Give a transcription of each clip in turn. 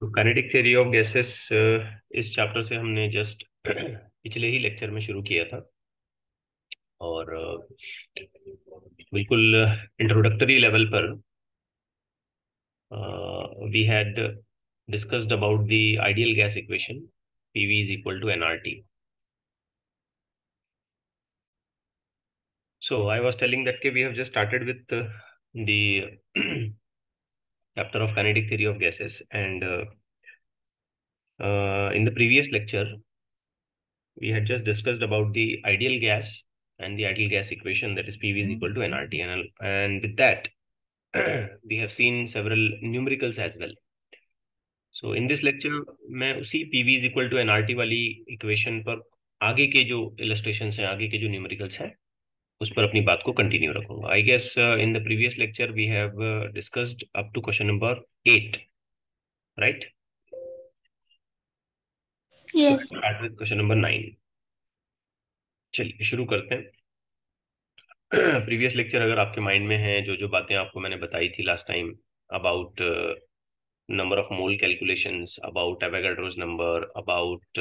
तो kinetic theory of gases इस chapter से हमने जस्ट पिछले ही लेक्चर में शुरू किया था और बिल्कुल इंट्रोडक्टरी लेवल पर we had discussed about the ideal gas equation PV is equal to nRT. So I was telling that we have just started with the chapter of kinetic theory of gases, and in the previous lecture we had just discussed about the ideal gas and the ideal gas equation, that is PV is equal to nRT, and with that we have seen several numericals as well. So in this lecture मैं उसी PV is equal to nRT वाली equation पर आगे के जो illustrations हैं, आगे के जो न्यूमेरिकल्स हैं, उस पर अपनी बात को कंटिन्यू रखूंगा. I guess in the previous lecture we have discussed up to question number 8, right? So Yes. Start with question number 9. चलिए शुरू करते हैं. प्रीवियस लेक्चर अगर आपके माइंड में है, जो जो बातें आपको मैंने बताई थी last time about number of mole calculations, about Avogadro's number, about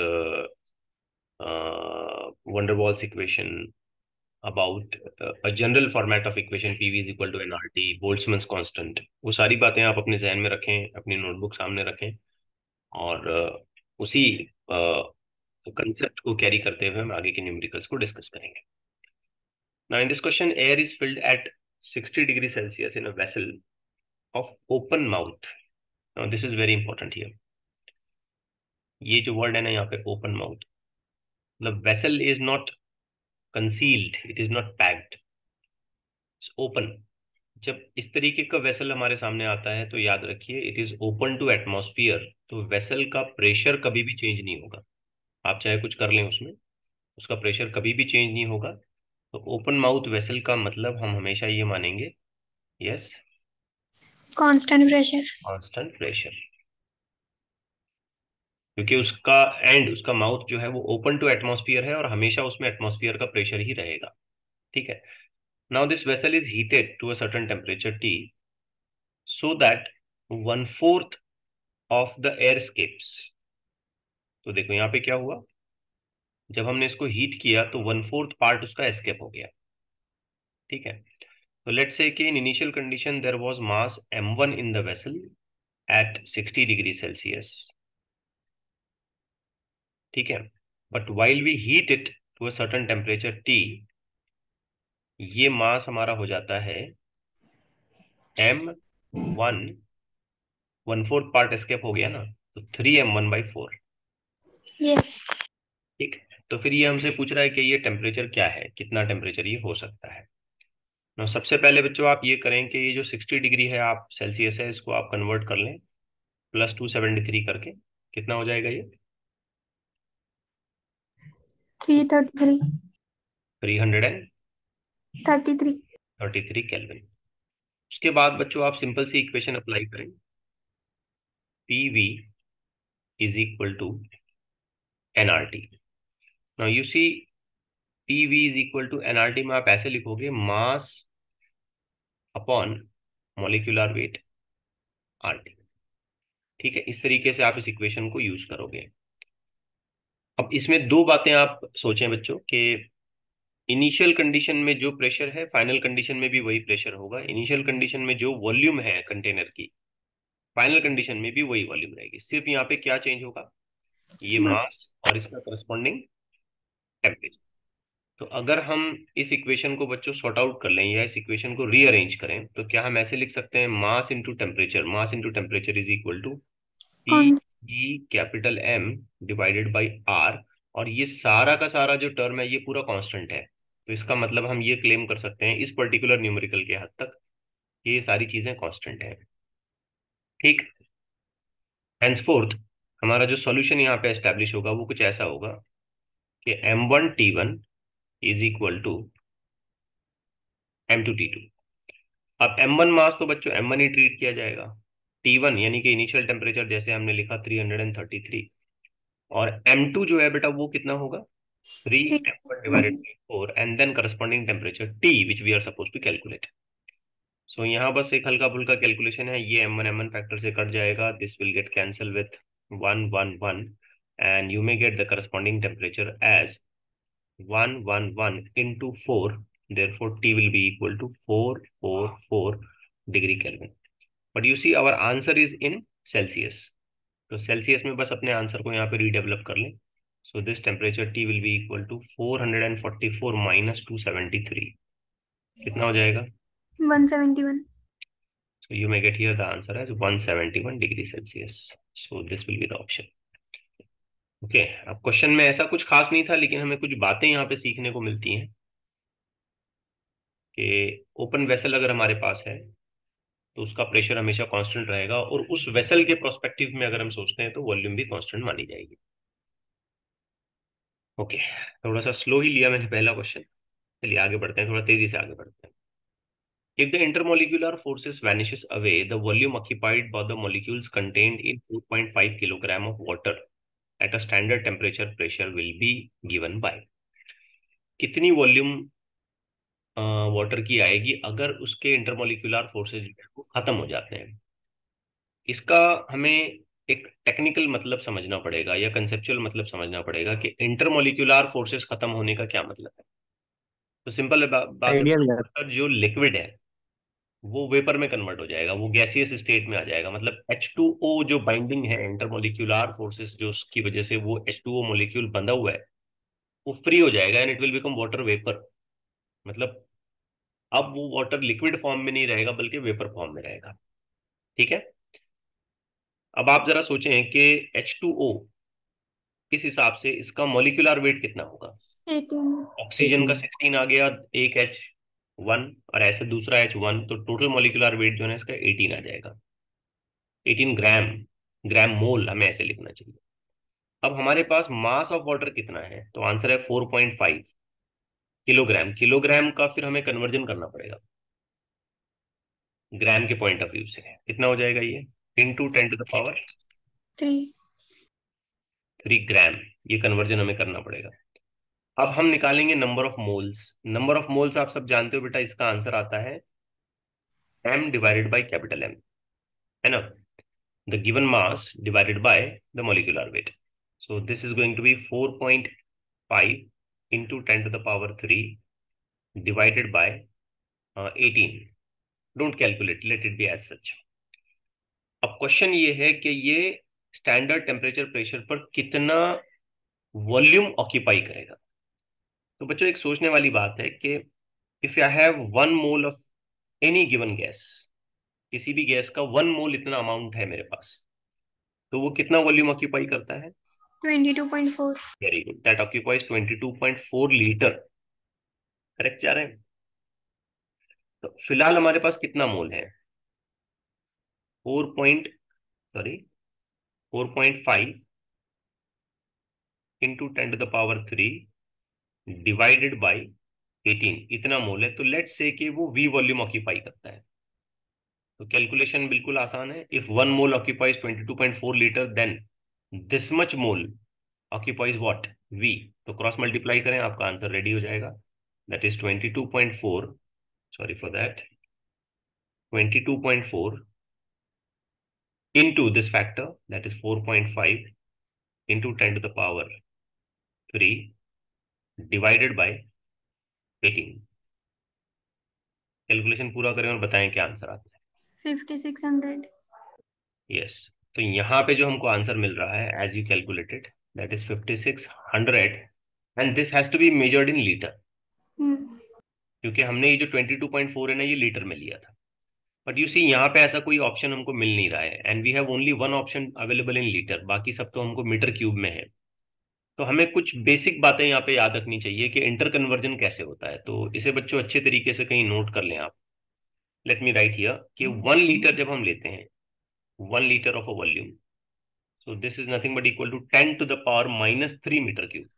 Van der Waals equation, about a general format of equation PV is equal to nRT, Boltzmann's constant, वो सारी बातें आप अपने जहन में रखें, अपनी नोटबुक सामने रखें और उसी कंसेप्ट को कैरी करते हुए हम आगे के न्यूमेरिकल्स को डिस्कस करेंगे. Now in this question, air is filled at 60 degrees Celsius in a vessel of open mouth. Now this is very important here. ये जो वर्ड है ना यहाँ पे, ओपन माउथ, मतलब vessel is not concealed, it is not packed, it's open. जब इस तरीके का वेसल हमारे सामने आता है तो याद रखिए it is open to atmosphere, तो वेसल का प्रेशर कभी भी चेंज नहीं होगा. आप चाहे कुछ कर लें उसमें, उसका प्रेशर कभी भी चेंज नहीं होगा. तो ओपन माउथ वेसल का मतलब हम हमेशा ये मानेंगे, yes, Constant pressure. Constant pressure, क्योंकि उसका एंड, उसका माउथ जो है वो ओपन टू एटमॉस्फियर है और हमेशा उसमें एटमॉस्फियर का प्रेशर ही रहेगा. ठीक है. Now this vessel is heated to a certain temperature T so that 1/4 of the air escapes. तो देखो यहाँ पे क्या हुआ, जब हमने इसको हीट किया तो 1/4 पार्ट उसका एस्केप हो गया. ठीक है. तो लेट्स से कि in initial condition there was mass m1 in the vessel at 60 degree Celsius. ठीक है. But while we heat it to a certain temperature T, ये मास हमारा हो जाता है m1, 1/4 पार्ट एस्केप हो गया ना, तो 3m1/4. Yes. ठीक. तो फिर ये हमसे पूछ रहा है कि ये टेम्परेचर क्या है, कितना टेम्परेचर ये हो सकता है. ना सबसे पहले बच्चों आप ये करें कि ये जो 60 डिग्री है आप सेल्सियस है, इसको आप कन्वर्ट कर लें +273 करके. कितना हो जाएगा ये? 333. 333 33. केल्विन. उसके बाद बच्चों आप सिंपल सी इक्वेशन अप्लाई करें, PV is equal to nRT. Now you see PV is equal to nRT में आप ऐसे लिखोगे, mass upon molecular weight RT. ठीक है. इस तरीके से आप इस इक्वेशन को यूज करोगे. अब इसमें दो बातें आप सोचें बच्चों कि इनिशियल कंडीशन में जो प्रेशर है फाइनल कंडीशन में भी वही प्रेशर होगा. इनिशियल कंडीशन में जो वॉल्यूम है कंटेनर की, फाइनल कंडीशन में भी वही वॉल्यूम रहेगी. सिर्फ यहाँ पे क्या चेंज होगा, ये मास और इसका करस्पॉन्डिंग टेम्परेचर. तो अगर हम इस इक्वेशन को बच्चों सॉर्ट आउट कर लें या इस इक्वेशन को रीअरेंज करें तो क्या हम ऐसे लिख सकते हैं, mass into temperature, mass into temperature is equal to T Con. E capital M divided by R. और ये सारा का सारा जो टर्म है ये पूरा कांस्टेंट है. तो इसका मतलब हम ये क्लेम कर सकते हैं इस पर्टिकुलर न्यूमेरिकल के हद तक कि ये सारी चीजें कांस्टेंट है. ठीक. हेंसफोर्थ हमारा जो सॉल्यूशन यहाँ पे एस्टेब्लिश होगा वो कुछ ऐसा होगा कि M1T1 is equal to M2T2. अब M1 मास तो बच्चों M1 ही ट्रीट किया जाएगा, T1 यानी कि इनिशियल टेम्परेचर जैसे हमने लिखा 333, और M2 जो है बेटा वो कितना होगा, 3m1 divided by 4 and then corresponding temperature T which we are supposed to calculate. सो यहाँ बस एक हल्का फुल्का कैलकुलेशन है, ये m1 फैक्टर से कट जाएगा, this will get cancel with 1 1 1 and you may get the corresponding temperature as 1 1 1 into 4, therefore T will be equal to 444 degree Kelvin. But you see our answer is in Celsius, तो Celsius में बस अपने answer को यहाँ पे redevelop कर लें। So this temperature T will be equal to 444 minus 273, कितना हो जाएगा? 171. So you may get here the answer as 171 degree Celsius. So this will be the option. Okay अब क्वेश्चन में ऐसा कुछ खास नहीं था, लेकिन हमें कुछ बातें यहाँ पे सीखने को मिलती हैं कि ओपन वेसल अगर हमारे पास है तो उसका प्रेशर हमेशा कांस्टेंट रहेगा, और उस वेसल के प्रोस्पेक्टिव में अगर हम सोचते हैं तो वॉल्यूम भी कांस्टेंट मानी जाएगी। ओके, थोड़ा सा स्लो ही लिया मैंने पहला क्वेश्चन, चलिए आगे बढ़ते हैं, थोड़ा तेजी से आगे बढ़ते हैं। If the intermolecular forces vanishes away, the volume occupied by the molecules contained in 4.5 kilogram of water at a standard temperature pressure will be given by। कितनी वॉल्यूम वाटर की आएगी अगर उसके इंटरमोलिकुलर फोर्सेज खत्म हो जाते हैं? इसका हमें एक टेक्निकल मतलब समझना पड़ेगा या कंसेप्चुअल मतलब समझना पड़ेगा कि इंटरमोलिकुलर फोर्सेस खत्म होने का क्या मतलब है। तो सिंपल बात आइडिया बताऊं, भी वाटर जो लिक्विड है वो वेपर में कन्वर्ट हो जाएगा, वो गैसियस स्टेट में आ जाएगा। मतलब H2O जो बाइंडिंग है इंटरमोलिक्यूलर फोर्सेस जो उसकी वजह से वो H2O मोलिक्यूल बंधा हुआ है वो फ्री हो जाएगा and it will become water vapour. मतलब अब वो वाटर लिक्विड फॉर्म में नहीं रहेगा बल्कि वेपर फॉर्म में रहेगा। ठीक है, अब आप जरा सोचें कि H2O इस हिसाब से इसका मोलिकुलर वेट कितना होगा? 18. ऑक्सीजन का 16 आ गया, एक H1 और ऐसे दूसरा H1, तो टोटल मोलिकुलर वेट जो है इसका 18 आ जाएगा। 18 ग्राम, ग्राम मोल हमें ऐसे लिखना चाहिए। अब हमारे पास मास ऑफ वाटर कितना है, तो आंसर है 4.5 किलोग्राम। किलोग्राम का फिर हमें कन्वर्जन करना पड़ेगा ग्राम के पॉइंट ऑफ व्यू से, कितना हो जाएगा ये? Into 10 to the power 3. 3 gram, ये कन्वर्जन हमें करना पड़ेगा। अब हम निकालेंगे number of moles. Number of moles आप सब जानते हो बेटा, इसका आंसर आता है m divided by capital M, है ना? The given mass divided by the molecular weight. So this is going to be 4.5 into 10 to the power 3 divided by 18। Don't calculate, let it be as such. अब question ये है कि ये standard temperature pressure पर कितना volume occupy करेगा। तो बच्चों एक सोचने वाली बात है कि if I have 1 mole of any given gas, किसी भी गैस का 1 मोल इतना अमाउंट है मेरे पास, तो वो कितना वॉल्यूम ऑक्यूपाई करता है? 22.4. Very good, that occupies 22.4 litre. Correct जा रहे हैं? तो फिलहाल हमारे पास कितना मोल है? 4.5 into 10 to the power 3 divided by 18, इतना मोल है। तो लेट्स से कि वो वी वॉल्यूम ऑक्यूपाई करता है। तो कैलकुलेशन बिल्कुल आसान है। If 1 mole occupies 22.4 litre, then this much mole occupies what? V. तो क्रॉस मल्टीप्लाई करें, आपका आंसर रेडी हो जाएगा। That is 22.4, sorry for that, 22.4 into this factor, that is 4.5 into 10 to the power 3 divided by 18। Calculation पूरा करें और बताएं क्या आंसर आता 5600. है। यस, तो यहाँ पे जो हमको आंसर मिल रहा है as you calculated, that is 5600, and this has to be measured in litre, क्योंकि हमने ये जो 22.4 है ना ये लीटर में लिया था। बट यू सी यहाँ पे ऐसा कोई ऑप्शन हमको मिल नहीं रहा है, and we have only one option available in litre, बाकी सब तो हमको मीटर क्यूब में है। तो हमें कुछ बेसिक बातें यहाँ पे याद रखनी चाहिए कि इंटर कन्वर्जन कैसे होता है। तो इसे बच्चों अच्छे तरीके से कहीं नोट कर लें आप। लेट मी राइट हियर कि 1 लीटर जब हम लेते हैं, 1 litre of a volume, so this is nothing but equal to 10 to the power -3 metre cube.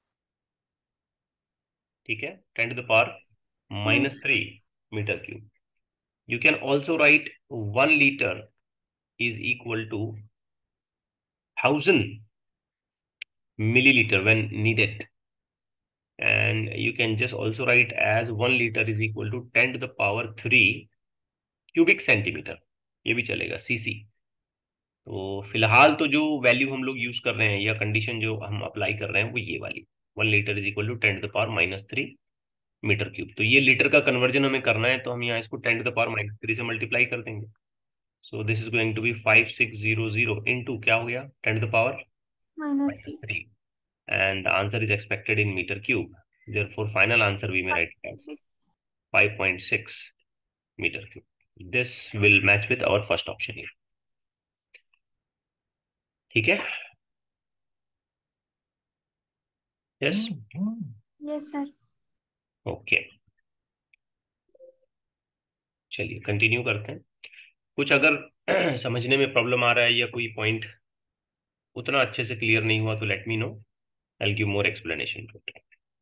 ठीक है, 10 to the power -3 metre cube. You can also write 1 litre is equal to 1000 milliliter when needed, and you can just also write as 1 liter is equal to 10 to the power 3 cubic centimetre, ये भी चलेगा, CC. तो फिलहाल तो जो value हम लोग use कर रहे हैं या कंडीशन जो हम अप्लाई कर रहे हैं वो ये वाली, 1 litre is equal to 10⁻³ metre cube. तो ये लीटर का कन्वर्जन हमें करना है, तो हम यहाँ इसको 10⁻³ से मल्टीप्लाई कर देंगे। So this is going to be 5600 into क्या हो गया, 10⁻³ -3। and the answer is expected in meter cube. Therefore, final answer we may write as 5.6 meter cube. This will match with our first option here. ठीक है? Yes? Yes sir. Okay. चलिए continue करते हैं। कुछ अगर समझने में प्रॉब्लम आ रहा है या कोई पॉइंट उतना अच्छे से क्लियर नहीं हुआ तो let me know, I will give more explanation to it.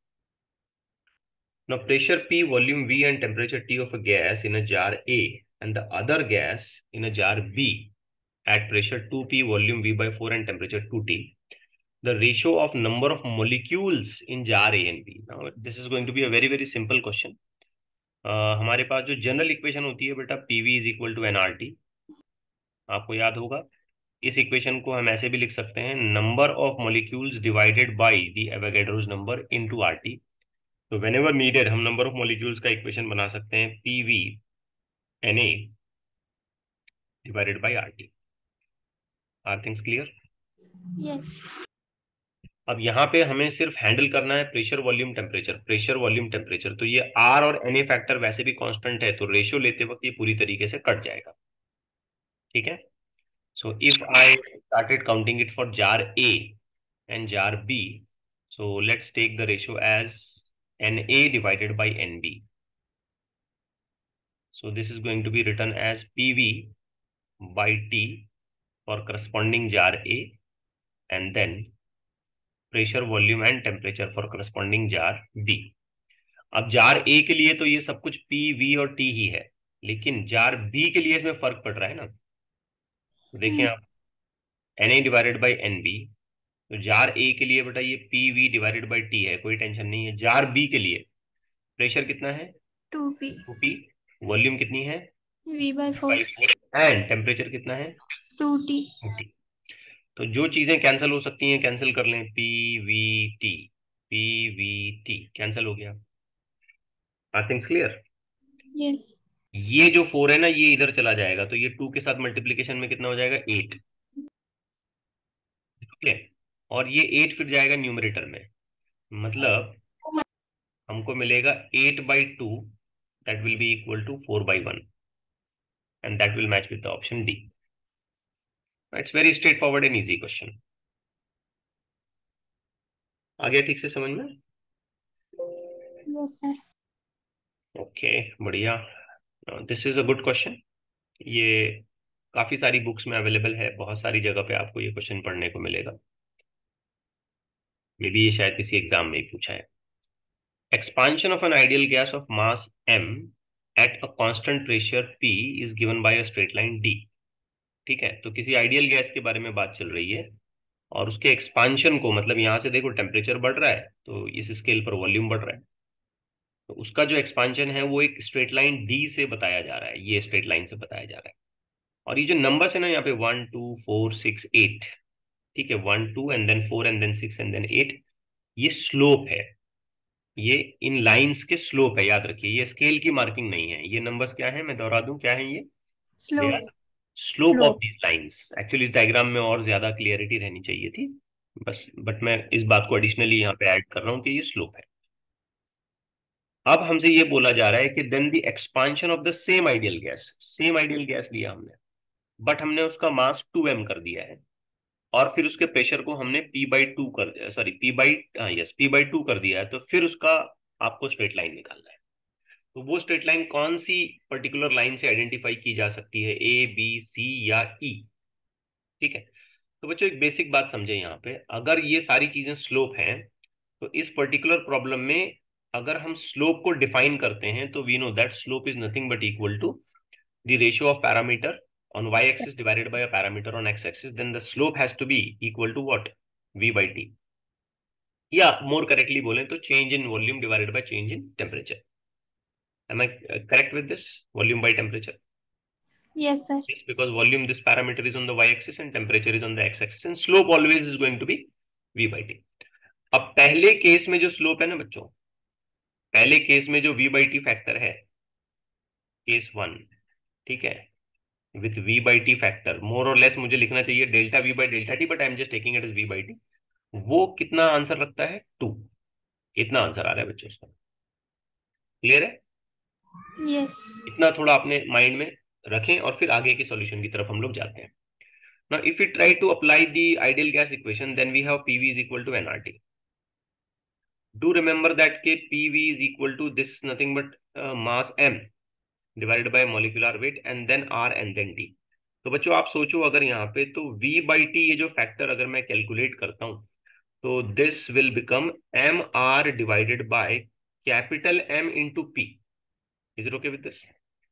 Now pressure P, volume V and temperature T of a gas in a jar A and the other gas in a jar B at pressure 2P, volume V/4 and temperature 2T. The ratio of number of molecules in jar A and B. Now this is going to be a very very simple question. हमारे पास जो general equation होती है बेटा, PV is equal to NRT, आपको याद होगा। इस equation को हम ऐसे भी लिख सकते हैं, number of molecules divided by the Avogadro's number into RT। तो व्हेनेवर नीडेड हम नंबर ऑफ मॉलिक्यूल्स का इक्वेशन बना सकते हैं, PV Na divided by RT। Are things clear? Yes. अब यहाँ पे हमें सिर्फ हैंडल करना है pressure volume temperature, pressure volume temperature. तो ये R और Na फैक्टर वैसे भी कांस्टेंट है, तो रेशियो लेते वक्त ये पूरी तरीके से कट जाएगा। ठीक है? So if I started counting it for jar A and jar B, so let's take the ratio as Na divided by Nb. So this is going to be written as PV by T for corresponding jar A, and then pressure, volume and temperature for corresponding jar B. अब jar A के लिए तो ये सब कुछ P, V और T ही है, लेकिन जार B के लिए इसमें फर्क पड़ रहा है ना। तो देखिए आप, Na डिवाइडेड बाई Nb, तो जार ए के लिए बेटा ये P V divided by T है, कोई टेंशन नहीं है। जार बी के लिए प्रेशर कितना है, 2P 2P, वॉल्यूम कितनी है, V/4 एंड टेम्परेचर कितना है, 2T। 2T। तो जो चीजें कैंसिल हो सकती हैं कैंसिल कर लें, P V T, P V T cancel हो गया। Are things clear? यस। ये जो 4 है ना ये इधर चला जाएगा, तो ये 2 के साथ मल्टीप्लीकेशन में कितना हो जाएगा, 8। ओके, और ये 8 फिर जाएगा न्यूमरेटर में, मतलब हमको मिलेगा 8/2, that will be equal to 4/1, and that will match with the option D. It's very straightforward and easy question. आ गया ठीक से समझ में? Yes sir. ओके, बढ़िया। This is a good question. ये काफी सारी बुक्स में अवेलेबल है, बहुत सारी जगह पे आपको ये क्वेश्चन पढ़ने को मिलेगा। मे बी ये शायद किसी एग्जाम में ही पूछा है। Expansion of an ideal gas of mass m at a constant pressure P is given by a straight line D. ठीक है, तो किसी आइडियल गैस के बारे में बात चल रही है और उसके एक्सपांशन को, मतलब यहां से देखो टेम्परेचर बढ़ रहा है तो इस स्केल पर वॉल्यूम बढ़ रहा है, तो उसका जो एक्सपांशन है वो एक स्ट्रेट लाइन डी से बताया जा रहा है, ये स्ट्रेट लाइन से बताया जा रहा है। और ये जो नंबर्स है ना यहाँ पे 1 2 4 6 8, ठीक है, 1 2 and then 4 and then 6 and then 8, ये स्लोप है, ये इन लाइंस के स्लोप है, याद रखिए, ये स्केल की मार्किंग नहीं है। ये नंबर्स क्या है मैं दोहरा दूं, क्या है ये, they are slope. Slope of these lines. Actually इस डायग्राम में और ज्यादा क्लियरिटी रहनी चाहिए थी, बस बट मैं इस बात को एडिशनली यहाँ पे ऐड कर रहा हूँ कि ये स्लोप है। अब हमसे ये बोला जा रहा है कि then the expansion of the same ideal gas, same ideal gas लिया हमने, बट हमने उसका मास 2m कर दिया है और फिर उसके प्रेशर को हमने P/2 कर दिया, सॉरी P/2 कर दिया है, तो फिर उसका आपको स्ट्रेट लाइन निकालना है। तो वो स्ट्रेट लाइन कौन सी पर्टिकुलर लाइन से आइडेंटिफाई की जा सकती है, ए बी सी या ई? ठीक है, तो बच्चों एक बेसिक बात समझे यहाँ पे, अगर ये सारी चीजें स्लोप हैं तो इस पर्टिकुलर प्रॉब्लम में अगर हम स्लोप को डिफाइन करते हैं तो we know that slope is nothing but equal to the ratio of parameter on y axis divided by a parameter on x axis, then the slope has to be equal to what, v/t, या मोर correctly बोले तो change in volume divided by change in temperature. Am I correct with this? Volume by temperature. Yes, sir. Yes, because volume, this parameter is on the y-axis and temperature is on the x-axis and slope always is going to be v by t. अब पहले case में जो slope है ना बच्चों, पहले case में जो v by t फैक्टर है, केस 1, ठीक है, with v by t factor, more और लेस मुझे लिखना चाहिए delta v by delta t, but I am just taking it as v by t। वो कितना आंसर रखता है? 2। इतना आंसर आ रहा है बच्चों इसका। क्लियर है? Yes. इतना थोड़ा अपने माइंड में रखें और फिर आगे के सॉल्यूशन की तरफ हम लोग जाते हैं। Now, if we try to apply the ideal gas equation, then we have PV is equal to nRT. Do remember that K PV is equal to this is nothing but mass m divided by molecular weight and then R and then T. तो बच्चों आप सोचो अगर यहाँ पे तो V by T ये जो फैक्टर अगर मैं कैलकुलेट करता हूँ तो this will become M R divided by capital M into P। Is it okay with this?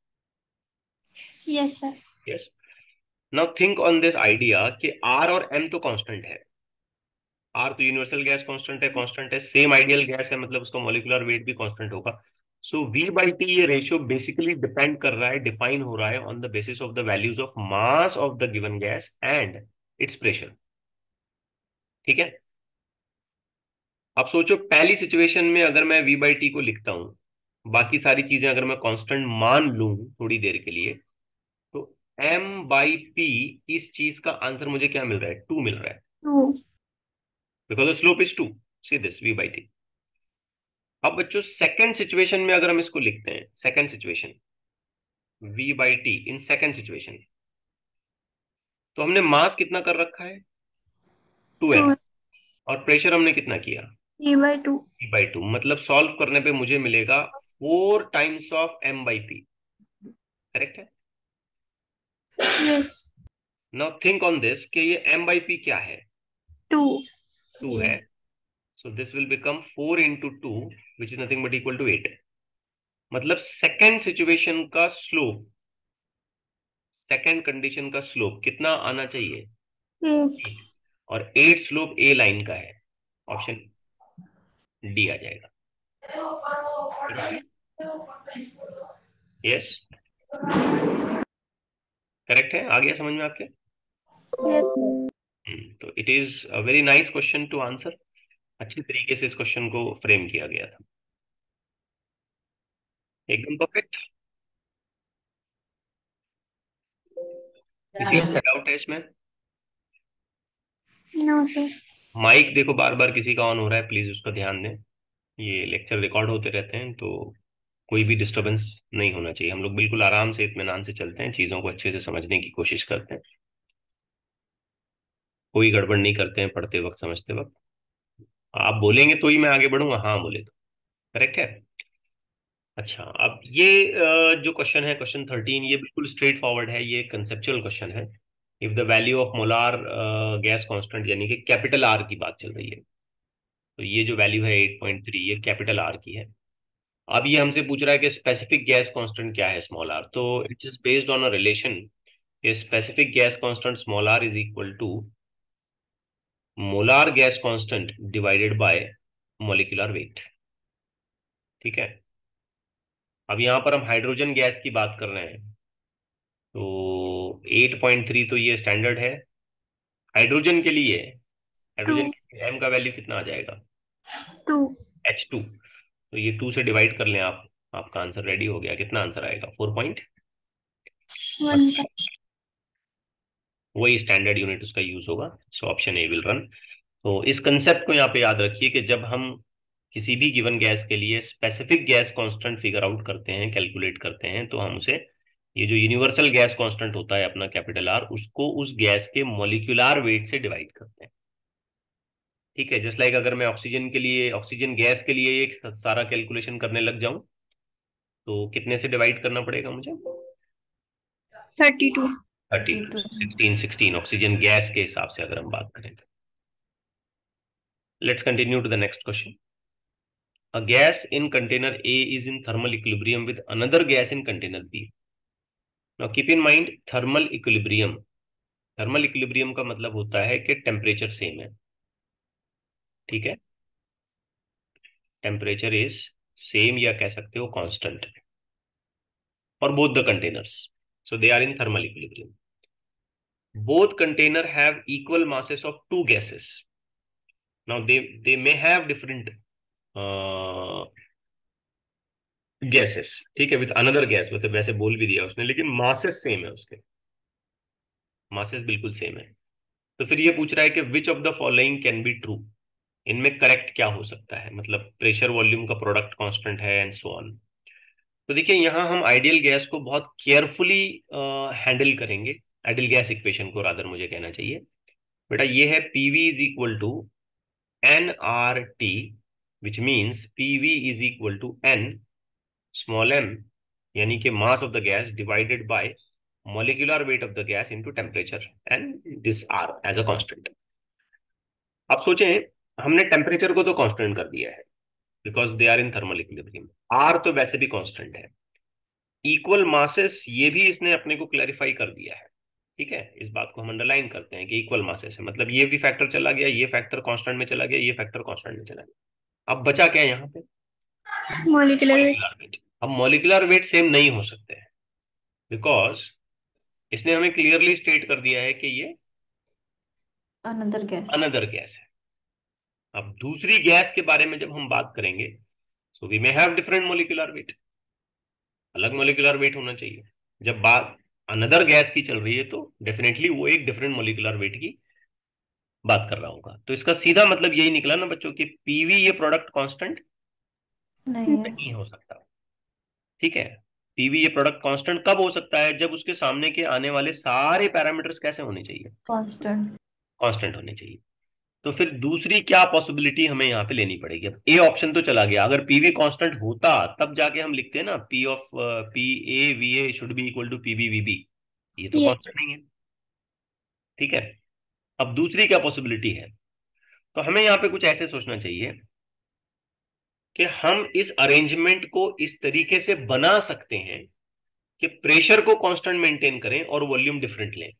Yes, sir. Yes. Now think on this idea कि R और M तो कांस्टेंट है, आर तो यूनिवर्सल गैस कांस्टेंट है, same ideal gas है, मतलब उसका molecular weight भी कांस्टेंट होगा। सो वी बाई टी ये रेशियो बेसिकली डिपेंड कर रहा है, डिफाइन हो रहा है on the basis of the values of mass of the given gas and its pressure. ठीक है? अब सोचो पहली सिचुएशन में अगर मैं वी बाई टी को लिखता हूं, बाकी सारी चीजें अगर मैं कांस्टेंट मान लूं थोड़ी देर के लिए, तो एम बाई पी, इस चीज का आंसर मुझे क्या मिल रहा है? 2 मिल रहा है, 2. Because the slope is 2। See this V by T. अब बच्चों सेकंड सिचुएशन में अगर हम इसको लिखते हैं, second situation v by T in second situation, तो हमने मास कितना कर रखा है? 2m। 2. और प्रेशर हमने कितना किया? P/2. p by two. मतलब सॉल्व करने पे मुझे मिलेगा 4 times of m by P. Correct है? Yes. Now think on this कि ये m बाई पी क्या है? 2. 2 है। So this will become 4 into two which is nothing but equal to 8। मतलब सेकेंड सिचुएशन का स्लोप, सेकेंड कंडीशन का slope कितना आना चाहिए? 8. 8। और 8 स्लोप ए लाइन का है, ऑप्शन डी आ जाएगा। करेक्ट है? यस, करेक्ट है। आ गया समझ में आपके? Yes. तो it is a very nice question to answer. अच्छी तरीके से इस क्वेश्चन को फ्रेम किया गया था, एकदम परफेक्ट। किसी Yes, को sir. डाउट है इसमें? No, sir. माइक देखो बार बार किसी का ऑन हो रहा है, प्लीज उसका ध्यान दें। ये लेक्चर रिकॉर्ड होते रहते हैं तो कोई भी डिस्टरबेंस नहीं होना चाहिए। हम लोग बिल्कुल आराम से इत्मीनान से चलते हैं, चीजों को अच्छे से समझने की कोशिश करते हैं, कोई गड़बड़ नहीं करते हैं पढ़ते वक्त समझते वक्त। आप बोलेंगे तो ही मैं आगे बढ़ूंगा, हाँ बोले तो। करेक्ट है? अच्छा, अब ये जो क्वेश्चन है, क्वेश्चन 13, ये बिल्कुल स्ट्रेट फॉरवर्ड है, ये कंसेप्चुअल क्वेश्चन है। If the value of molar gas constant, यानी कि कैपिटल आर की बात चल रही है, तो ये जो वैल्यू है 8.3, ये कैपिटल आर की है। अब ये हमसे पूछ रहा है कि स्पेसिफिक गैस कांस्टेंट क्या है, स्मॉल आर। तो it is based on a relation, specific gas constant small R is equal to molar gas constant divided by molecular weight. ठीक है? अब यहां पर हम हाइड्रोजन गैस की बात कर रहे हैं, तो 8.3 तो ये स्टैंडर्ड है हाइड्रोजन के लिए। हाइड्रोजन 2. के एम का वैल्यू कितना आ जाएगा? 2. H2। तो ये 2 से डिवाइड कर लें आप, आपका आंसर रेडी हो गया। कितना आंसर आएगा? 4 पॉइंट। 1. वही स्टैंडर्ड यूनिट उसका यूज होगा, so option A will run. तो इस कंसेप्ट को यहाँ पे याद रखिए कि जब हम किसी भी गिवन गैस के लिए specific gas constant figure out करते हैं, कैलकुलेट करते हैं, तो हम उसे, ये जो यूनिवर्सल गैस कांस्टेंट होता है अपना कैपिटल आर, उसको उस गैस के मॉलिक्यूलर वेट से डिवाइड करते हैं। ठीक है? जस्ट लाइक अगर मैं ऑक्सीजन के लिए, ऑक्सीजन गैस के लिए एक सारा कैलकुलेशन करने लग जाऊं, तो कितने से डिवाइड करना पड़ेगा मुझे? 32. 32। 16 ऑक्सीजन गैस के हिसाब से अगर हम बात करें तो। Let's continue to the next question. A gas in container A is in thermal equilibrium with another gas in container B. Now keep in mind thermal equilibrium. Thermal equilibrium का मतलब होता है कि टेम्परेचर सेम है। ठीक है? Temperature is same, या कह सकते हो constant for both the containers. so they are in thermal equilibrium. Both container have equal masses of two gases. Now they may have different gases, ठीक है, विद अनदर गैस, मतलब वैसे बोल भी दिया उसने, लेकिन मासेस सेम है, उसके मासेस बिल्कुल सेम है। तो फिर ये पूछ रहा है कि which of the following can be true, इनमें करेक्ट क्या हो सकता है, मतलब प्रेशर वॉल्यूम का प्रोडक्ट कांस्टेंट है एंड सो ऑन। तो देखिए यहाँ हम आइडियल गैस को बहुत केयरफुली हैंडल करेंगे, आइडियल गैस इक्वेशन को रादर मुझे कहना चाहिए। बेटा ये है PV is equal to N R T, which means PV is equal to N small M, यानी कि mass of the gas divided by molecular weight of the gas into temperature and this R as a constant। अब सोचें हमने temperature को तो constant कर दिया है because they are in thermal equilibrium, R तो वैसे भी कांस्टेंट है, इक्वल मासेस ये भी इसने अपने को क्लैरिफाई कर दिया है, ठीक है। इस बात को हम अंडरलाइन करते हैं कि इक्वल मासेस है, मतलब ये भी फैक्टर चला गया, ये फैक्टर कांस्टेंट में चला गया, ये फैक्टर कांस्टेंट में चला गया। अब बचा क्या है यहाँ पे, मॉलिक्यूलर वेट। Molecular weight. अब मॉलिक्यूलर वेट सेम नहीं हो सकते हैं बिकॉज इसने हमें क्लियरली स्टेट कर दिया है कि ये अनदर गैस है। अब दूसरी गैस के बारे में जब हम बात करेंगे, so we may have different molecular weight, अलग मोलिकुलर वेट होना चाहिए। जब बात अनदर गैस की चल रही है तो डेफिनेटली वो एक डिफरेंट मोलिकुलर वेट की बात कर रहा होगा। तो इसका सीधा मतलब यही निकला ना बच्चों कि पीवी ये प्रोडक्ट कांस्टेंट नहीं हो सकता, ठीक है। पीवी ये प्रोडक्ट कांस्टेंट कब हो सकता है, जब उसके सामने के आने वाले सारे पैरामीटर्स कैसे होने चाहिए, कांस्टेंट होने चाहिए। तो फिर दूसरी क्या पॉसिबिलिटी हमें यहाँ पे लेनी पड़ेगी, अब ए ऑप्शन तो चला गया, अगर पीवी कांस्टेंट होता तब जाके हम लिखते हैं ना P of P A V A should be equal to PV V B, ये तो यस। कांस्टेंट नहीं है, ठीक है। अब दूसरी क्या पॉसिबिलिटी है, तो हमें यहाँ पे कुछ ऐसे सोचना चाहिए कि हम इस अरेंजमेंट को इस तरीके से बना सकते हैं कि प्रेशर को कांस्टेंट मेंटेन करें और वॉल्यूम डिफरेंट लें,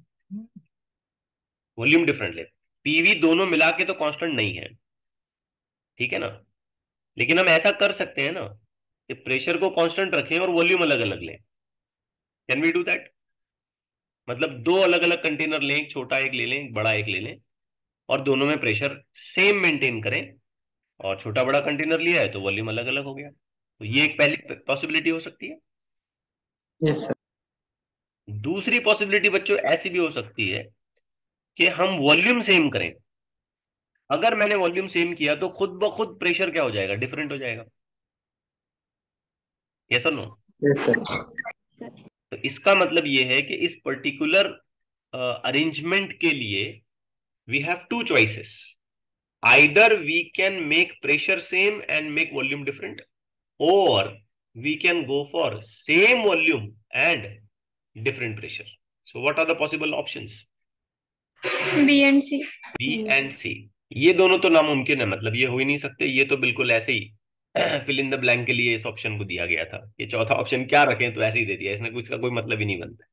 वॉल्यूम डिफरेंट लें, पीवी दोनों मिला के तो कांस्टेंट नहीं है, ठीक है ना। लेकिन हम ऐसा कर सकते हैं ना कि प्रेशर को कांस्टेंट रखें और वॉल्यूम अलग अलग लें, कैन वी डू दैट, मतलब दो अलग अलग कंटेनर लें, एक छोटा एक ले लें, एक बड़ा एक ले लें, और दोनों में प्रेशर सेम मेंटेन करें, और छोटा बड़ा कंटेनर लिया है तो वॉल्यूम अलग अलग हो गया। तो ये एक पहली पॉसिबिलिटी हो सकती है। Yes sir. दूसरी पॉसिबिलिटी बच्चों ऐसी भी हो सकती है कि हम वॉल्यूम सेम करें, अगर मैंने वॉल्यूम सेम किया तो खुद ब खुद प्रेशर क्या हो जाएगा, डिफरेंट हो जाएगा, यस और नो। Yes sir. तो इसका मतलब ये है कि इस पर्टिकुलर अरेंजमेंट के लिए we have two choices, either we can make pressure same and make volume different, और we can go for same volume and different pressure. So what are the possible options, B and C. B and C. ये दोनों तो नामुमकिन है, मतलब ये हो ही नहीं सकते, ये तो बिल्कुल ऐसे ही फिल इन द ब्लैंक के लिए इस ऑप्शन को दिया गया था, ये चौथा ऑप्शन क्या रखें तो ऐसे ही दे दिया, इसने कुछ का कोई मतलब ही नहीं बनता।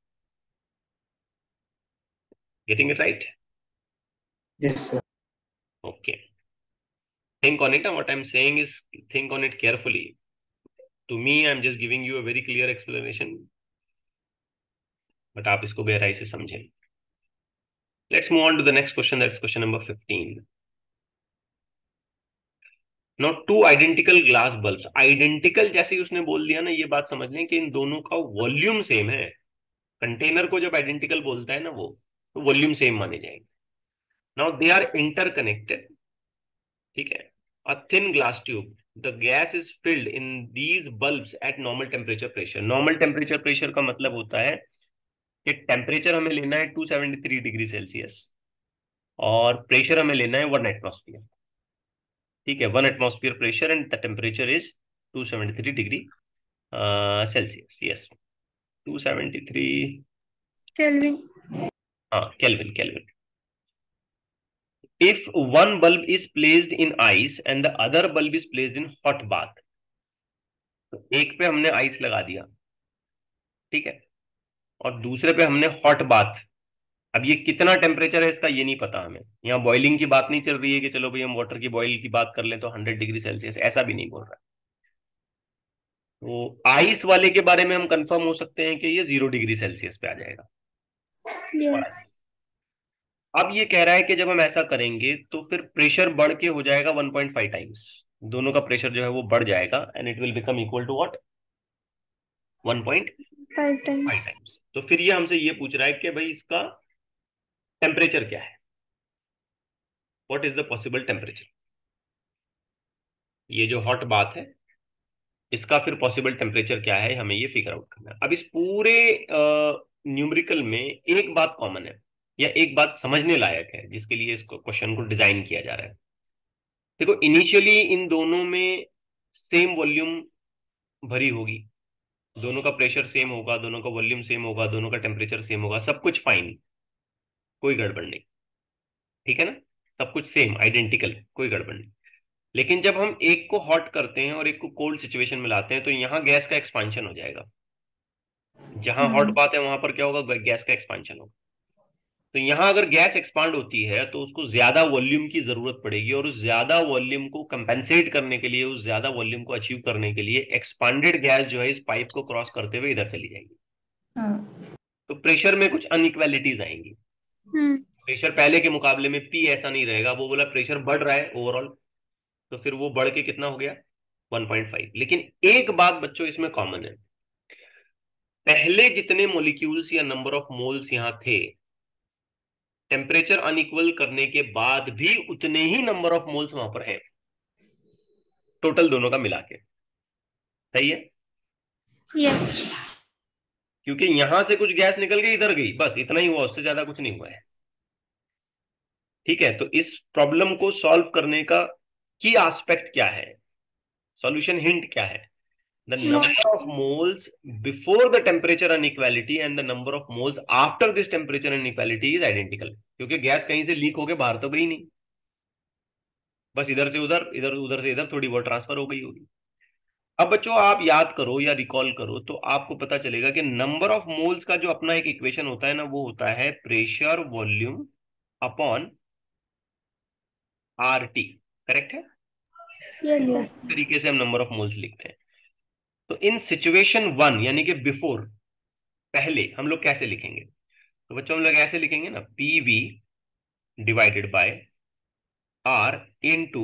Getting it right, yes sir. Okay, think on it, and what I'm saying is think on it carefully. To me I'm just giving you a very clear explanation, but आप इसको गहराई से समझें। Let's move on to the next question, that's question number 15. Now two identical glass bulbs, identical जैसे ही उसने बोल दिया ना, ये बात समझ लें कि इन दोनों का वॉल्यूम सेम है, कंटेनर को जब आइडेंटिकल बोलता है ना वो, तो वॉल्यूम सेम माने जाएंगे। नाउ दे आर इंटरकनेक्टेड, ठीक है, a thin glass tube, the gas is filled in these bulbs at normal temperature pressure। normal temperature pressure का मतलब होता है कि टेम्परेचर हमें लेना है 273 डिग्री सेल्सियस और प्रेशर हमें लेना है 1 एटमॉस्फेयर, ठीक है, 1 atmosphere pressure and the temperature is 273 degree Celsius, yes 273, Kelvin. हाँ Kelvin, Kelvin. If one bulb is placed in ice and the other bulb is placed in hot bath, तो एक पे हमने आइस लगा दिया, ठीक है, और दूसरे पे हमने हॉट बाथ। अब ये कितना टेम्परेचर है इसका ये नहीं पता हमें, यहाँ बॉइलिंग की बात नहीं चल रही है कि चलो भाई हम वाटर की बॉइल की बात कर लें तो 100 डिग्री सेल्सियस, ऐसा भी नहीं बोल रहा। तो आइस वाले के बारे में हम कंफर्म हो सकते हैं कि ये 0 डिग्री सेल्सियस पे आ जाएगा। यस। अब ये कह रहा है कि जब हम ऐसा करेंगे तो फिर प्रेशर बढ़ के हो जाएगा 1.5 टाइम्स, दोनों का प्रेशर जो है वो बढ़ जाएगा and it will become equal to what, 1.5 5 times. Times. तो फिर ये हमसे ये पूछ रहा है कि भाई इसका टेम्परेचर क्या है, what is the possible temperature. ये जो हॉट बात है इसका फिर पॉसिबल टेम्परेचर क्या है, हमें ये फिगर आउट करना है। अब इस पूरे न्यूमेरिकल में एक बात कॉमन है या एक बात समझने लायक है जिसके लिए इस क्वेश्चन को डिजाइन किया जा रहा है। देखो इनिशियली इन दोनों में सेम वॉल्यूम भरी होगी, दोनों का प्रेशर सेम होगा, दोनों का वॉल्यूम सेम होगा, दोनों का टेम्परेचर सेम होगा, सब कुछ फाइन, कोई गड़बड़ नहीं, ठीक है ना, सब कुछ सेम आइडेंटिकल है, कोई गड़बड़ नहीं। लेकिन जब हम एक को हॉट करते हैं और एक को कोल्ड सिचुएशन में लाते हैं तो यहाँ गैस का एक्सपांशन हो जाएगा। जहां हॉट बात है वहां पर क्या होगा, गैस का एक्सपांशन होगा। तो यहां अगर गैस एक्सपांड होती है तो उसको ज्यादा वॉल्यूम की जरूरत पड़ेगी और उस ज्यादा वॉल्यूम को कंपेंसेट करने के लिए, उस ज्यादा वॉल्यूम को अचीव करने के लिए एक्सपांडेड गैस जो है इस पाइप को क्रॉस करते हुए इधर चली जाएगी। तो प्रेशर में कुछ अनइक्वालिटीज आएंगी। प्रेशर पहले के मुकाबले में पी ऐसा नहीं रहेगा, वो बोला प्रेशर बढ़ रहा है ओवरऑल, तो फिर वो बढ़ के कितना हो गया 1.5। लेकिन एक बात बच्चों इसमें कॉमन है, पहले जितने मोलिक्यूल्स या नंबर ऑफ मोल्स यहां थे, टेम्परेचर अनइक्वल करने के बाद भी उतने ही नंबर ऑफ मोल्स वहां पर है, टोटल दोनों का मिला के। सही है, यस। क्योंकि यहां से कुछ गैस निकल के इधर गई, बस इतना ही हुआ, उससे ज्यादा कुछ नहीं हुआ है। ठीक है, तो इस प्रॉब्लम को सॉल्व करने का की एस्पेक्ट क्या है, सॉल्यूशन हिंट क्या है, the number of moles before the temperature inequality and the number of moles after this temperature inequality is identical, क्योंकि गैस कहीं से लीक होके बाहर तो गई नहीं, बस इधर से उधर, इधर उधर से इधर थोड़ी बहुत ट्रांसफर हो गई होगी। अब बच्चों आप याद करो या रिकॉल करो तो आपको पता चलेगा कि नंबर ऑफ मोल्स का जो अपना एक इक्वेशन होता है ना, वो होता है pressure volume upon R T. Correct है, यस। इस तरीके से हम नंबर ऑफ मोल्स लिखते हैं। तो इन सिचुएशन वन यानी कि बिफोर, पहले हम लोग कैसे लिखेंगे, तो बच्चों हम लोग ऐसे लिखेंगे ना, P V divided by R into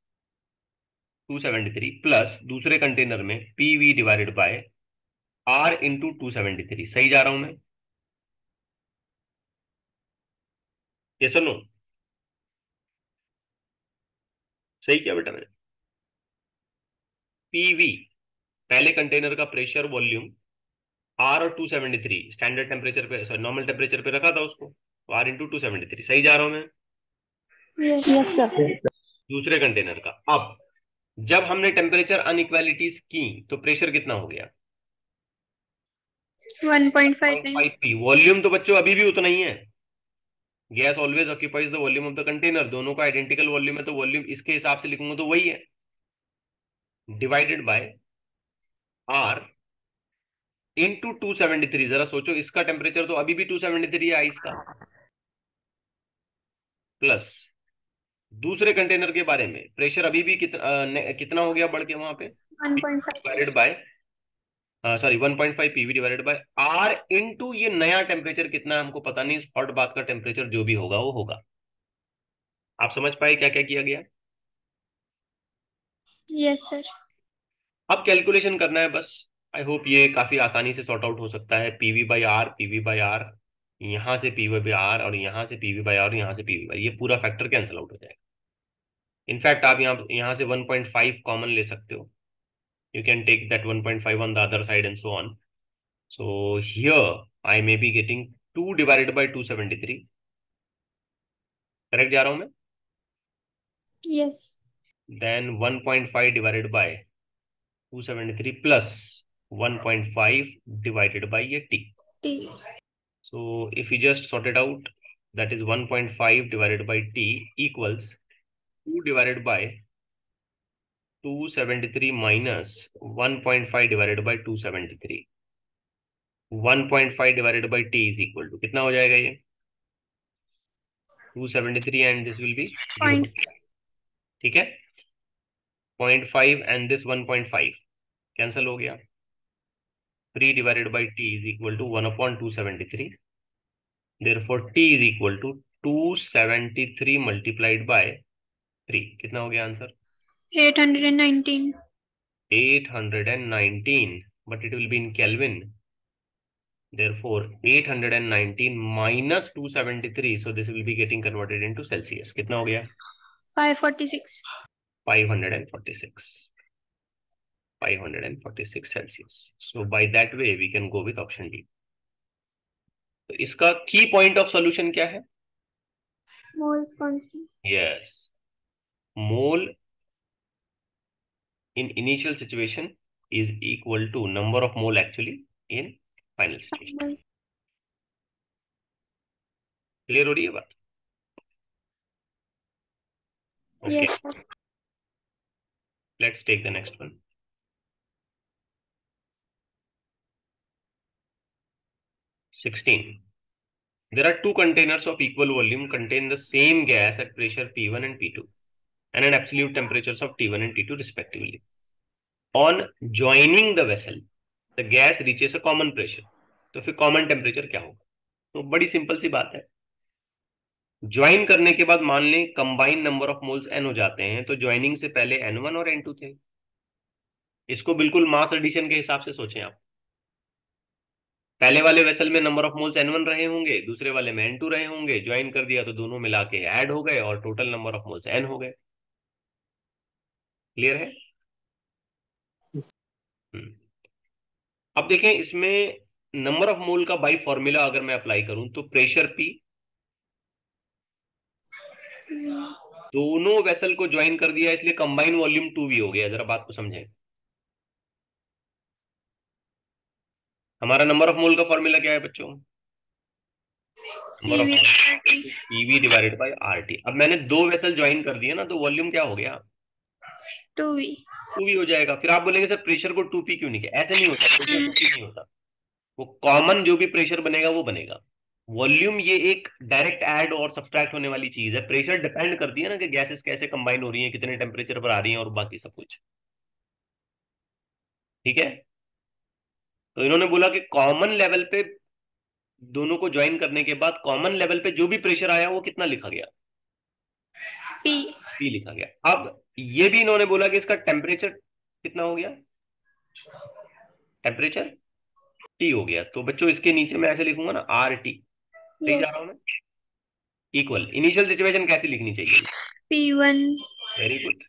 273 plus दूसरे कंटेनर में P V divided by R into 273। सही जा रहा हूं मैं, ये सुनो, सही किया बेटा मैंने। पी वी पहले कंटेनर का प्रेशर वॉल्यूम, आर और 273 स्टैंडर्ड टेम्परेचर पे, सॉरी नॉर्मल टेम्परेचर पे रखा था उसको, तो आर इंटू 273। सही जा रहा हूं मैं, यस सर। दूसरे कंटेनर का। अब जब हमने टेम्परेचर अनइक्वालिटीज की तो प्रेशर कितना हो गया 1.5 5 टाइम्स। पी। वॉल्यूम तो बच्चों अभी भी उतना ही है, gas always occupies the volume of the container, दोनों का आइडेंटिकल वॉल्यूम है, तो वॉल्यूम इसके हिसाब से लिखूंगा तो वही है, डिवाइडेड बाय आर इंटू 273। जरा सोचो, इसका टेम्परेचर तो अभी भी 273 है आइस का, प्लस दूसरे कंटेनर के बारे में प्रेशर अभी भी कितना हो गया बढ़ के वहां पे, 1.5। Divided by, sorry 1.5 PV divided by R into ये नया टेम्परेचर कितना है हमको पता नहीं, इस हॉट बात का टेम्परेचर जो भी होगा वो होगा। आप समझ पाए क्या क्या किया गया। Yes sir. अब कैलकुलेशन करना है बस, आई होप ये काफी आसानी से सॉर्ट आउट हो सकता है। PV by R, PV by R, यहां से पीवी बाई आर और यहां से पीवी बाई आर, यहां से पीवी बाई, ये पूरा फैक्टर कैंसिल आउट हो जाएगा। इनफैक्ट आप यहां से 1.5 कॉमन ले सकते हो, you can take that 1.5 on the other side and so on. So here I may be getting 2 divided by 273, correct जा रहा हूं मैं, yes. then 1.5 divided by 273 plus 1.5 divided by ये t. T. So if we just sort it out, that is 1.5 divided by t equals 2 divided by 273 minus 1.5 divided by 273. 1.5 divided by t is equal to कितना हो जाएगा ये 273 and this will be 0. 0.5. ठीक है, 0.5 and this 1.5 cancel हो गया। 3 divided by T is equal to 1/273। Therefore T is equal to 273 multiplied by 3। कितना हो गया answer? 819. 819, but it will be in Kelvin. Therefore 819 minus 273, so this will be getting converted into Celsius. कितना हो गया? 546. 546. 546 Celsius. So by that way we can go with option D. तो इसका की point of solution क्या है? Moles constant. Yes, mole in initial situation is equal to number of mole actually in final situation. Clear हो रही है बात? Okay. Yes, sir. Let's take the next one. 16. There are two containers of equal volume contain the same gas at pressure P1 and P2 and at absolute temperatures of T1 and T2 respectively. On joining the vessel, the gas reaches a common pressure. तो फिर common temperature क्या होगा? तो बड़ी simple सी बात है। Join करने के बाद मान लें combined number of moles n हो जाते हैं, तो ज्वाइनिंग से पहले n1 और n2 थे। इसको बिल्कुल मास एडिशन के हिसाब से सोचें आप। पहले वाले वेसल में नंबर ऑफ मोल्स n1 रहे होंगे, दूसरे वाले में n2 रहे होंगे, ज्वाइन कर दिया तो दोनों मिला के ऐड हो गए और total number of moles n हो गए। क्लियर है? अब देखें इसमें नंबर ऑफ मोल का बाई फॉर्मूला अगर मैं अप्लाई करूं तो प्रेशर P, दोनों वेसल को ज्वाइन कर दिया इसलिए कंबाइन वॉल्यूम 2V हो गया। जरा बात को समझें। हमारा नंबर ऑफ मोल का फॉर्मूला क्या है बच्चों? Number of mole PV divided by RT. अब मैंने दो वेसल ज्वाइन कर दिए ना, तो वॉल्यूम क्या हो गया? 2V. 2V हो जाएगा। फिर आप बोलेंगे सर प्रेशर को 2P क्यों नहीं किया? ऐसे नहीं होता, प्रेशर 2P नहीं होता। वो कॉमन जो भी प्रेशर बनेगा वो बनेगा। वॉल्यूम ये एक डायरेक्ट ऐड और सब्सट्रैक्ट होने वाली चीज है। प्रेशर डिपेंड करती है ना कि गैसेस कैसे कंबाइन हो रही हैं, कितने टेम्परेचर पर आ रही हैं और बाकी सब कुछ। ठीक है? तो इन्होंने बोला कि कॉमन लेवल पे दोनों को ज्वाइन करने के बाद कॉमन लेवल पे जो भी प्रेशर आया वो कितना लिखा गया? P. P लिखा गया। अब ये भी इन्होंने बोला कि इसका टेम्परेचर कितना हो गया? टेम्परेचर T हो गया। तो बच्चों इसके नीचे मैं ऐसे लिखूंगा ना RT। सही जा Yes. रहा हूं मैं? इक्वल इनिशियल सिचुएशन कैसी लिखनी चाहिए? P1. Very good.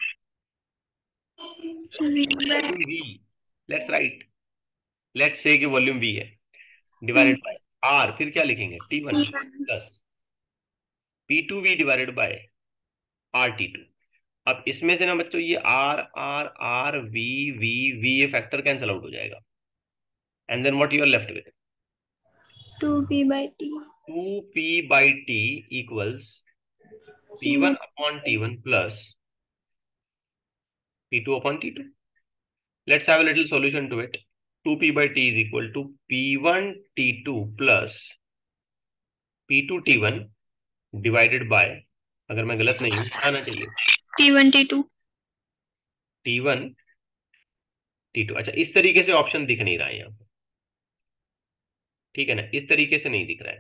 V by volume V, let's write, let's say कि वॉल्यूम V है, डिवाइडेड बाय R। फिर क्या लिखेंगे? T1 plus P2V divided by RT2। अब इसमें से ना बच्चों ये R R R V V V ये फैक्टर कैंसिल आउट हो जाएगा। And then what you are left with? 2P by T. 2P by T equals P1 upon T1 plus P2 upon T2. Let's have a little solution to it. 2P by T is equal to P1 T2 plus P2 T1 divided by, अगर मैं गलत नहीं हूं आना चाहिए, T1 T2. T1 T2। अच्छा इस तरीके से ऑप्शन दिख नहीं रहा है यहाँ पे, ठीक है ना? इस तरीके से नहीं दिख रहा है,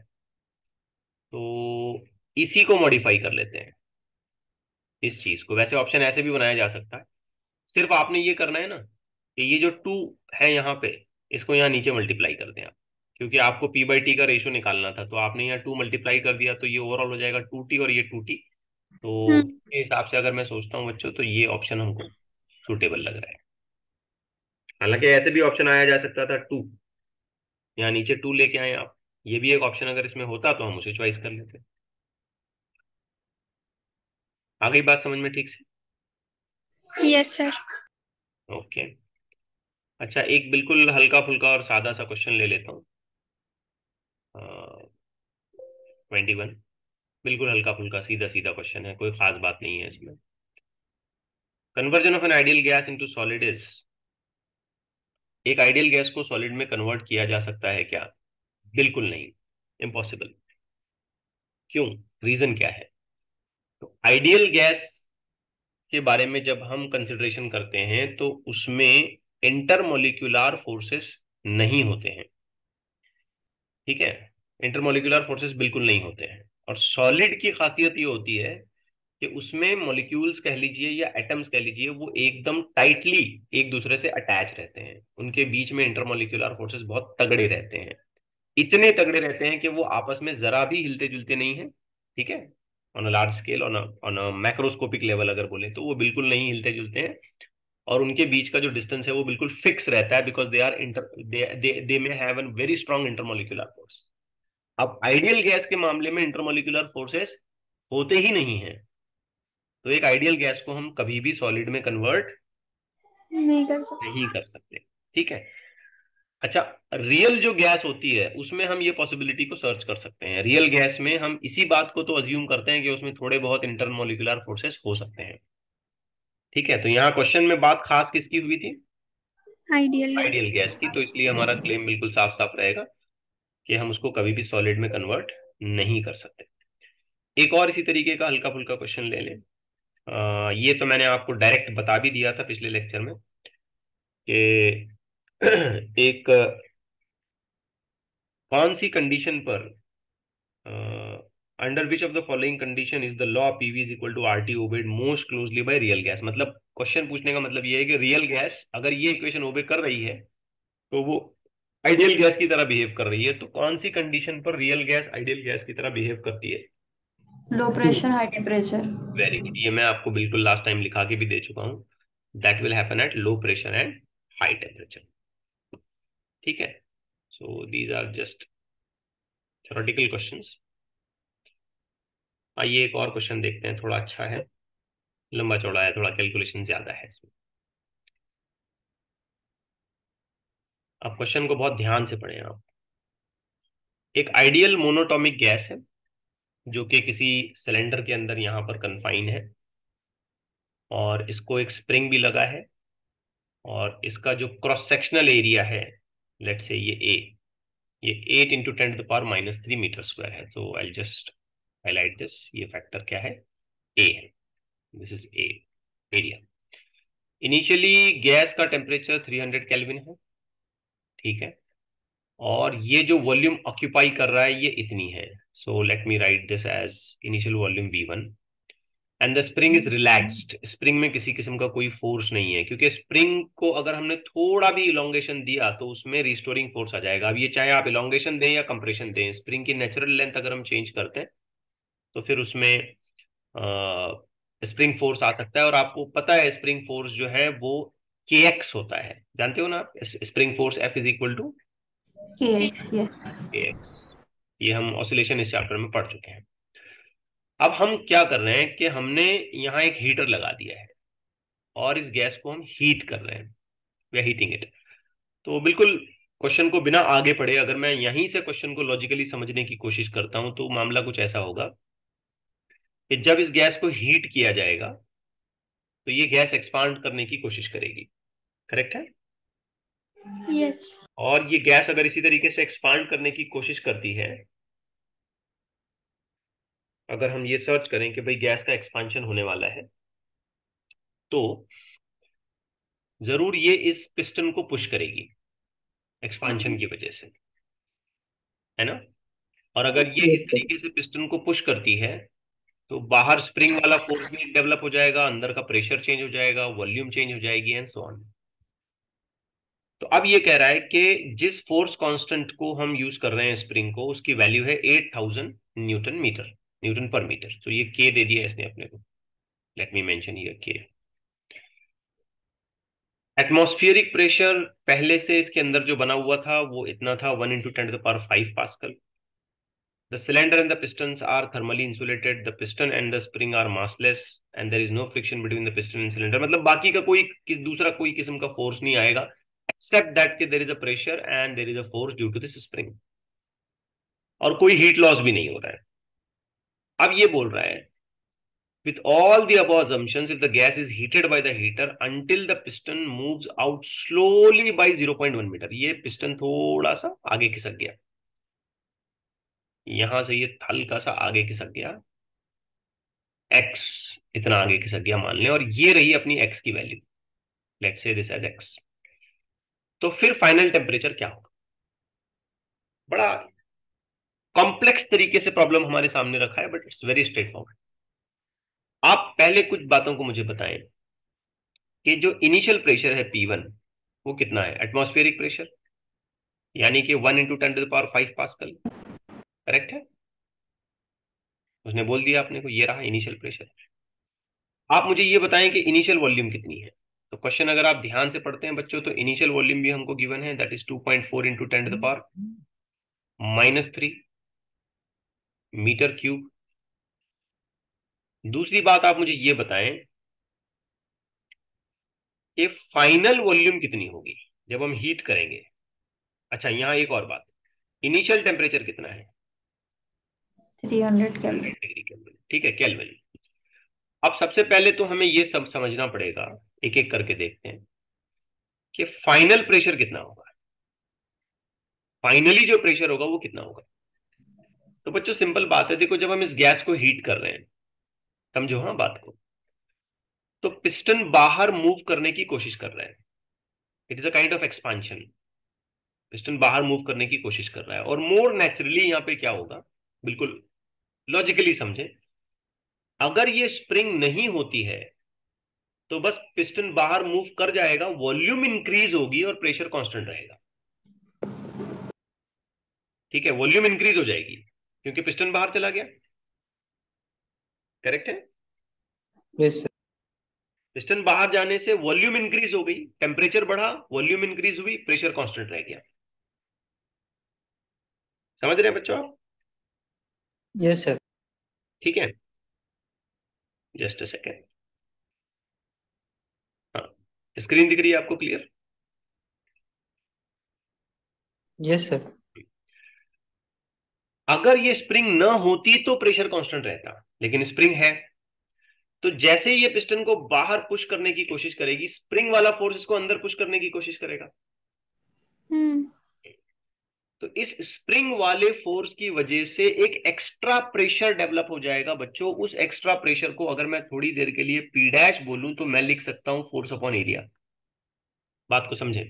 तो इसी को मॉडिफाई कर लेते हैं, इस चीज को। वैसे ऑप्शन ऐसे भी बनाया जा सकता है, सिर्फ आपने ये करना है ना कि ये जो 2 है यहाँ पे, इसको यहाँ नीचे मल्टीप्लाई कर दें आप, क्योंकि आपको P बाई टी का रेशो निकालना था, तो आपने यहाँ 2 मल्टीप्लाई कर दिया तो ये ओवरऑल हो जाएगा 2T और ये 2T। तो इसके हिसाब से अगर मैं सोचता हूँ बच्चों तो ये ऑप्शन हमको सुटेबल लग रहा है। हालांकि ऐसे भी ऑप्शन आया जा सकता था 2, यहाँ नीचे 2 लेके आए आप, ये भी एक ऑप्शन अगर इसमें होता तो हम उसे चॉइस कर लेते। आ गई बात समझ में ठीक से? Yes, sir. ओके। अच्छा एक बिल्कुल हल्का फुल्का और सादा सा क्वेश्चन ले लेता हूँ। 21, बिल्कुल हल्का फुल्का सीधा सीधा क्वेश्चन है, कोई खास बात नहीं है इसमें। Conversion of an ideal gas into solid is, एक आइडियल गैस को सॉलिड में कन्वर्ट किया जा सकता है क्या? बिल्कुल नहीं, इम्पॉसिबल। क्यों? रीजन क्या है? तो आइडियल गैस के बारे में जब हम कंसिडरेशन करते हैं तो उसमें इंटरमोलिक्यूलर फोर्सेस नहीं होते हैं। ठीक है, इंटरमोलिक्यूलर फोर्सेस बिल्कुल नहीं होते हैं। और सॉलिड की खासियत ये होती है कि उसमें मॉलिक्यूल्स कह लीजिए या एटम्स कह लीजिए, वो एकदम टाइटली एक दूसरे से अटैच रहते हैं। उनके बीच में इंटरमोलिक्यूलर फोर्सेस बहुत तगड़े रहते हैं, इतने तगड़े रहते हैं कि वो आपस में जरा भी हिलते जुलते नहीं है। ठीक है, on a large scale, on a macroscopic level अगर बोले तो वो बिल्कुल नहीं हिलते जुलते हैं। और उनके बीच का जो डिस्टेंस है वो बिल्कुल फिक्स रहता है, because they are inter they may have an very strong intermolecular force. अब आइडियल गैस के मामले में इंटरमोलिक्यूलर फोर्सेस होते ही नहीं है, तो एक आइडियल गैस को हम कभी भी सॉलिड में कन्वर्ट नहीं कर सकते। नहीं कर सकते। ठीक है। अच्छा, रियल जो गैस होती है उसमें हम ये पॉसिबिलिटी को सर्च कर सकते हैं। रियल गैस में हम इसी बात को तो अज्यूम करते हैं कि उसमें थोड़े बहुत इंटरमोलिकुलर फोर्सेस हो सकते हैं। ठीक है, तो यहाँ क्वेश्चन में बात खास किसकी हुई थी? Ideal ideal gas. गैस की। तो इसलिए हमारा क्लेम बिल्कुल साफ साफ रहेगा कि हम उसको कभी भी सॉलिड में कन्वर्ट नहीं कर सकते। एक और इसी तरीके का हल्का फुल्का क्वेश्चन ले लें। ये तो मैंने आपको डायरेक्ट बता भी दिया था पिछले लेक्चर में कि एक कौन सी कंडीशन पर, under which of the following condition is the law PV is equal to RT obeyed most closely by real gas. मतलब क्वेश्चन पूछने का मतलब ये है कि रियल गैस अगर ये इक्वेशन ओबे कर रही है तो वो आइडियल गैस की तरह बिहेव कर रही है। तो कौन सी कंडीशन पर रियल गैस आइडियल गैस की तरह बिहेव करती है? Low pressure high temperature. Very good, ये मैं आपको बिल्कुल लास्ट टाइम लिखा के भी दे चुका हूं। That will happen at low pressure and high temperature. ठीक है, so these are just theoretical questions. आइए एक और क्वेश्चन देखते हैं, थोड़ा अच्छा है, लंबा चौड़ा है, थोड़ा कैलकुलेशन ज्यादा है इसमें। आप क्वेश्चन को बहुत ध्यान से पढ़ें आप। एक आइडियल मोनोटॉमिक गैस है जो कि किसी सिलेंडर के अंदर यहां पर कन्फाइन है, और इसको एक स्प्रिंग भी लगा है, और इसका जो क्रॉस सेक्शनल एरिया है, लेट्स से ये 8 × 10⁻³ मीटर स्क्वायर है। तो आई जस्ट हाईलाइट दिस, ये फैक्टर क्या है? ए है। This is a area. Initially gas का टेम्परेचर 300 केल्विन है। ठीक है, और ये जो वॉल्यूम ऑक्यूपाई कर रहा है ये इतनी है। So let me write this as initial volume V1 and the spring is relaxed. Spring में किसी किस्म का कोई फोर्स नहीं है, क्योंकि स्प्रिंग को अगर हमने थोड़ा भी इलोंगेशन दिया तो उसमें रिस्टोरिंग फोर्स आ जाएगा। अब ये चाहे आप इलोंगेशन दें या कंप्रेशन दें, स्प्रिंग की नेचुरल लेंथ अगर हम चेंज करते हैं तो फिर उसमें स्प्रिंग फोर्स आ सकता है। और आपको पता है स्प्रिंग फोर्स जो है वो kx होता है, जानते हो ना आप? Spring force F is equal to KX, yes. kx। ये हम ऑसिलेशन इस चैप्टर में पढ़ चुके हैं। अब हम क्या कर रहे हैं कि हमने यहाँ एक हीटर लगा दिया है और इस गैस को हम हीट कर रहे हैं, वी आर हीटिंग इट। तो बिल्कुल क्वेश्चन को बिना आगे पढ़े अगर मैं यहीं से क्वेश्चन को लॉजिकली समझने की कोशिश करता हूं तो मामला कुछ ऐसा होगा कि जब इस गैस को हीट किया जाएगा तो ये गैस एक्सपांड करने की कोशिश करेगी। करेक्ट है? यस। और ये गैस अगर इसी तरीके से एक्सपांड करने की कोशिश करती है, अगर हम ये सर्च करें कि भाई गैस का एक्सपांशन होने वाला है, तो जरूर ये इस पिस्टन को पुश करेगी एक्सपांशन की वजह से, है ना? और अगर ये इस यस सर। तरीके से पिस्टन को पुश करती है तो बाहर स्प्रिंग वाला फोर्स भी डेवलप हो जाएगा, अंदर का प्रेशर चेंज हो जाएगा, वॉल्यूम चेंज हो जाएगी एंड सो ऑन। तो अब ये कह रहा है कि जिस फोर्स कांस्टेंट को हम यूज कर रहे हैं स्प्रिंग को, उसकी वैल्यू है 8000 न्यूटन पर मीटर। तो ये के दे दिया इसने अपने को, let me mention here K. Atmospheric pressure पहले से इसके अंदर जो बना हुआ था वो इतना था, 1 × 10⁵ pascal. The cylinder and the pistons are thermally insulated. The piston and the spring are massless and there is no friction between the piston and cylinder. मतलब बाकी का दूसरा कोई किस्म का फोर्स नहीं आएगा except that कि there is a pressure and there is a force due to this spring, और कोई हीट लॉस भी नहीं हो रहा है। अब ये बोल रहा है with all the above assumptions, if the gas is heated by the heater until the piston moves out slowly by 0.1 metre, ये पिस्टन थोड़ा सा आगे खिसक गया, यहां से ये हल्का सा आगे खिसक गया, एक्स इतना आगे खिसक गया मान लें, और ये रही अपनी एक्स की value, let's say this as X. तो फिर फाइनल टेम्परेचर क्या होगा? बड़ा कॉम्प्लेक्स तरीके से प्रॉब्लम हमारे सामने रखा है, but it's very straightforward. आप पहले कुछ बातों को मुझे बताएं कि जो इनिशियल प्रेशर है P1 वो कितना है? एटमॉस्फेरिक प्रेशर, यानी कि 1 × 10⁵ पास्कल, करेक्ट है? उसने बोल दिया अपने को, ये रहा इनिशियल प्रेशर। आप मुझे ये बताएं कि इनिशियल वॉल्यूम कितनी है। तो क्वेश्चन अगर आप ध्यान से पढ़ते हैं बच्चों, तो इनिशियल वॉल्यूम भी हमको गिवन है, दैट इज 2.4 × 10⁻³ मीटर क्यूब। दूसरी बात आप मुझे ये बताएं कि फाइनल वॉल्यूम कितनी होगी जब हम हीट करेंगे। अच्छा, यहां एक और बात, इनिशियल टेम्परेचर कितना है? 300 केल्विन। 100 डिग्री केल्विन, ठीक है, केल्विन। अब सबसे पहले तो हमें ये सब समझना पड़ेगा, एक एक करके देखते हैं कि फाइनल प्रेशर कितना होगा, फाइनली जो प्रेशर होगा वो कितना होगा। तो बच्चों सिंपल बात है, देखो जब हम इस गैस को हीट कर रहे हैं, समझो हाँ बात को, तो पिस्टन बाहर मूव करने की कोशिश कर रहा है, it is a kind of expansion. Piston बाहर मूव करने की कोशिश कर रहा है, और मोर नेचुरली यहां पे क्या होगा, बिल्कुल लॉजिकली समझे, अगर ये स्प्रिंग नहीं होती है तो बस पिस्टन बाहर मूव कर जाएगा, वॉल्यूम इंक्रीज होगी और प्रेशर कांस्टेंट रहेगा। ठीक है, वॉल्यूम इंक्रीज हो जाएगी क्योंकि पिस्टन बाहर चला गया, करेक्ट है? Yes sir. पिस्टन बाहर जाने से वॉल्यूम इंक्रीज हो गई, टेम्परेचर बढ़ा, वॉल्यूम इंक्रीज हुई, प्रेशर कांस्टेंट रह गया। समझ रहे हैं बच्चों आप? Yes sir. ठीक है, जस्ट अ सेकेंड। हाँ, स्क्रीन दिख रही है आपको क्लियर? Yes sir. अगर ये स्प्रिंग न होती तो प्रेशर कांस्टेंट रहता, लेकिन स्प्रिंग है, तो जैसे ही ये पिस्टन को बाहर पुश करने की कोशिश करेगी, स्प्रिंग वाला फोर्स इसको अंदर पुश करने की कोशिश करेगा। तो इस स्प्रिंग वाले फोर्स की वजह से एक एक्स्ट्रा प्रेशर डेवलप हो जाएगा बच्चों। उस एक्स्ट्रा प्रेशर को अगर मैं थोड़ी देर के लिए P डैश बोलूं तो मैं लिख सकता हूं फोर्स अपॉन एरिया। बात को समझें?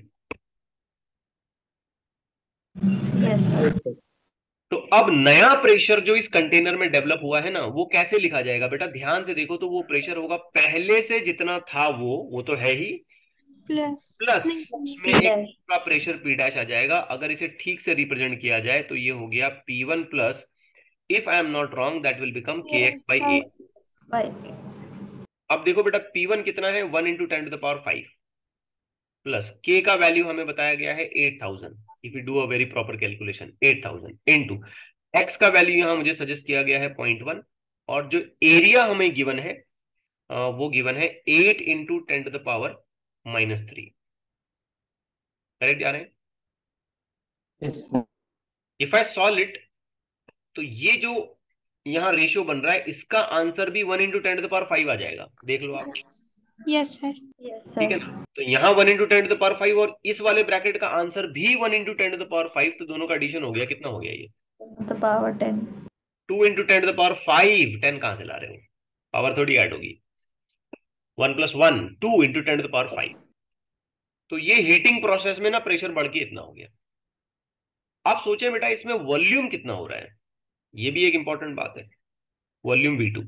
Yes sir. Yes sir. तो अब नया प्रेशर जो इस कंटेनर में डेवलप हुआ है ना, वो कैसे लिखा जाएगा बेटा? ध्यान से देखो, तो वो प्रेशर होगा पहले से जितना था वो तो है ही, प्लस प्लस नहीं, उसमें P एक dash। का प्रेशर P डैश आ जाएगा। अगर इसे ठीक से रिप्रेजेंट किया जाए तो ये हो गया P1 plus, if I am not wrong that will become KX/A। By. अब देखो बेटा, P1 कितना है? 1 × 10⁵ प्लस K का वैल्यू हमें बताया गया है 8000। If you do a very proper calculation, 8000 into X का वैल्यू यहां मुझे सजेस्ट किया गया है 0.1, और जो एरिया हमें गिवन है वो गिवन है 8 × 10⁻³ करेक्ट जा रहे हैं? Yes sir. If I solve it, तो ये जो यहां रेशियो बन रहा है, इसका आंसर भी 1 × 10⁵ आ जाएगा, देख लो आप। Yes sir. यस ठीक है सर। ना? तो यहाँ 1 × 10⁵ और इस वाले ब्रैकेट का आंसर भी 1 × 10⁵, तो दोनों का एडिशन हो गया, कितना हो गया ये? The power 10। 2 × 10⁵, 10 कहां से ला रहे हो? पावर थोड़ी ऐड होगी, 1 + 1, 2 × 10⁵। तो ये हीटिंग प्रोसेस में ना प्रेशर बढ़ के इतना हो गया। आप सोचें बेटा, इसमें वॉल्यूम कितना हो रहा है, ये भी एक इंपॉर्टेंट बात है, वॉल्यूम V2।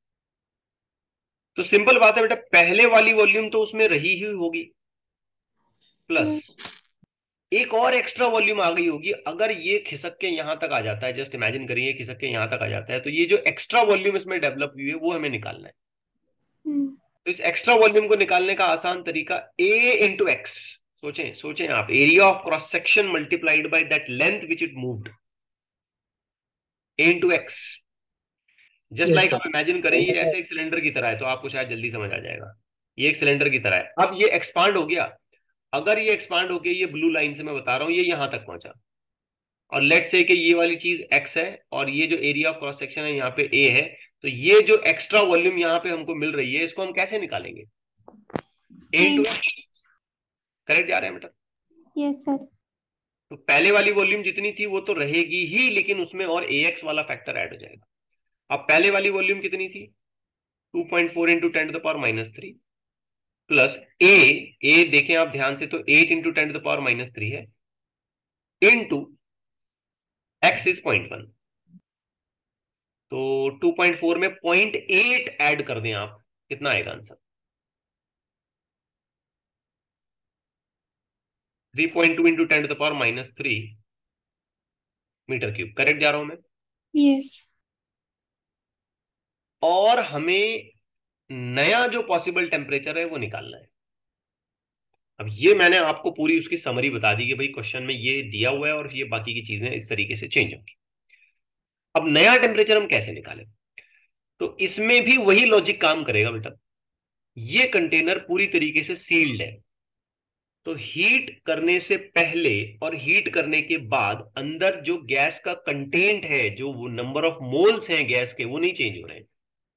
तो सिंपल बात है बेटा, पहले वाली वॉल्यूम तो उसमें रही ही होगी, प्लस एक और एक्स्ट्रा वॉल्यूम आ गई होगी। अगर ये खिसक के यहां तक आ जाता है, जस्ट इमेजिन करिए, खिसक के यहां तक आ जाता है, तो ये जो एक्स्ट्रा वॉल्यूम इसमें डेवलप हुई है वो हमें निकालना है। तो इस एक्स्ट्रा वॉल्यूम को निकालने का आसान तरीका A × X। सोचें सोचें आप, area of cross section multiplied by that length which it moved, A × X। Just yes like आप सर। इमेजिन करें ये ऐसे एक सिलेंडर की तरह है, तो आपको शायद जल्दी समझ आ जाएगा। ये एक सिलेंडर की तरह है, अब ये एक्सपांड हो गया। अगर ये एक्सपांड होके, ये ब्लू लाइन से मैं बता रहा हूं, ये यहां तक पहुंचा, और लेट से कि ये वाली चीज X है और ये जो एरिया ऑफ क्रॉस सेक्शन है यहाँ पे A है, तो ये जो एक्स्ट्रा वॉल्यूम यहाँ पे हमको मिल रही है, इसको हम कैसे निकालेंगे? A × X। करेक्ट जा रहे हैं बेटा? Yes sir. तो पहले वाली वॉल्यूम जितनी थी वो तो रहेगी ही, लेकिन उसमें और AX वाला फैक्टर ऐड हो जाएगा। अब पहले वाली वॉल्यूम कितनी थी? 2.4 × 10⁻³ प्लस ए देखें आप ध्यान से, तो 8 इंटू 10⁻³ है, इंटू एक्स इज 0.1, तो 2.4 में 0.8 ऐड कर दें आप, कितना आएगा answer? 3.2 into 10⁻³ metre cube, correct जा रहा हूं मैं? यस और हमें नया जो पॉसिबल टेम्परेचर है वो निकालना है। अब ये मैंने आपको पूरी उसकी समरी बता दी कि भाई क्वेश्चन में ये दिया हुआ है और ये बाकी की चीजें इस तरीके से चेंज होंगी। अब नया टेम्परेचर हम कैसे निकालें? तो इसमें भी वही लॉजिक काम करेगा बेटा। ये कंटेनर पूरी तरीके से सील्ड है, तो हीट करने से पहले और हीट करने के बाद अंदर जो गैस का कंटेंट है, जो वो नंबर ऑफ मोल्स हैं गैस के, वो नहीं चेंज हो रहे हैं।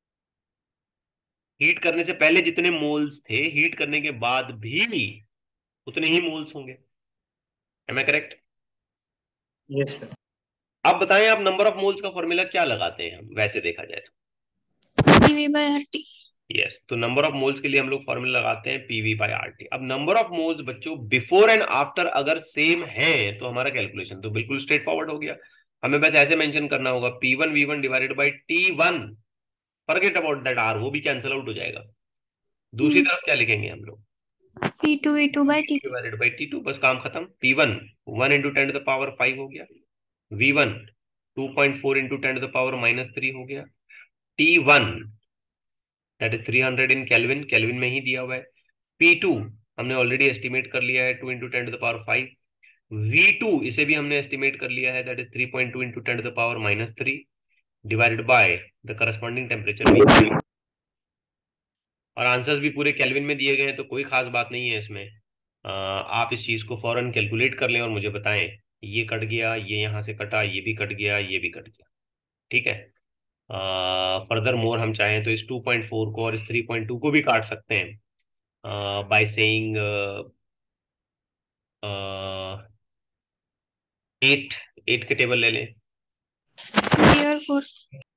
हीट करने से पहले जितने मोल्स थे, हीट करने के बाद भी उतने ही मोल्स होंगे। Am I correct? Yes sir. अब बताएं आप नंबर ऑफ मोल्स का फॉर्मूला क्या लगाते हैं हम, वैसे देखा जाए तो? PV/RT। यस, तो नंबर ऑफ मोल्स के लिए हम लोग फॉर्मूला लगाते हैं PV/RT। अब नंबर ऑफ मोल्स बच्चों बिफोर एंड आफ्टर अगर सेम है तो हमारा कैलकुलेशन तो बिल्कुल स्ट्रेट फॉरवर्ड हो गया। हमें बस ऐसे मेंशन करना होगा P1V1 divided by T1, forget about that R, वो भी कैंसिल आउट हो जाएगा। दूसरी तरफ क्या लिखेंगे हम लोग? P2V2/T2। डिवाइडेड बाई T2, बस काम खत्म। P1 1 इंटू 10⁻5 हो गया, V1 2.4 इंटू 10⁻³ हो गया, T1 that is 300 in kelvin, kelvin में ही दिया हुआ है। P2 हमने ऑलरेडी एस्टिमेट कर लिया है 2 इंटू 10⁻5, V2 इसे भी हमने एस्टिमेट कर लिया है, that is 3.2 into 10⁻³ divided by the corresponding temperature. और आंसर्स भी पूरे केल्विन में दिए गए हैं, तो कोई खास बात नहीं है इसमें। आप इस चीज को फौरन कैलकुलेट कर लें और मुझे बताएं, ये कट गया, ये यहां से कटा, ये भी कट गया, ये भी कट गया, ठीक है। फर्दर मोर हम चाहें तो इस 2.4 को और इस 3.2 को भी काट सकते हैं, बाय सेइंग 8, 8 के टेबल ले लें, 3 और 4।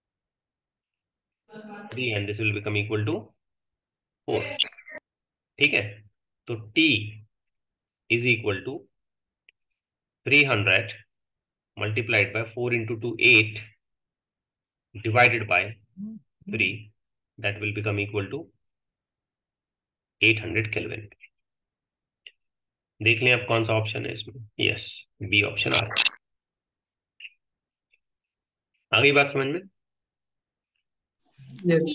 3 and this will become equal to 4, ठीक है। तो T is equal to 300 multiplied by 4 into 2 8 divided by 3, that will become equal to 800 kelvin. देख लें अब कौन सा ऑप्शन है इसमें। यस, बी ऑप्शन आ रहा है। आ गई बात समझ में? यस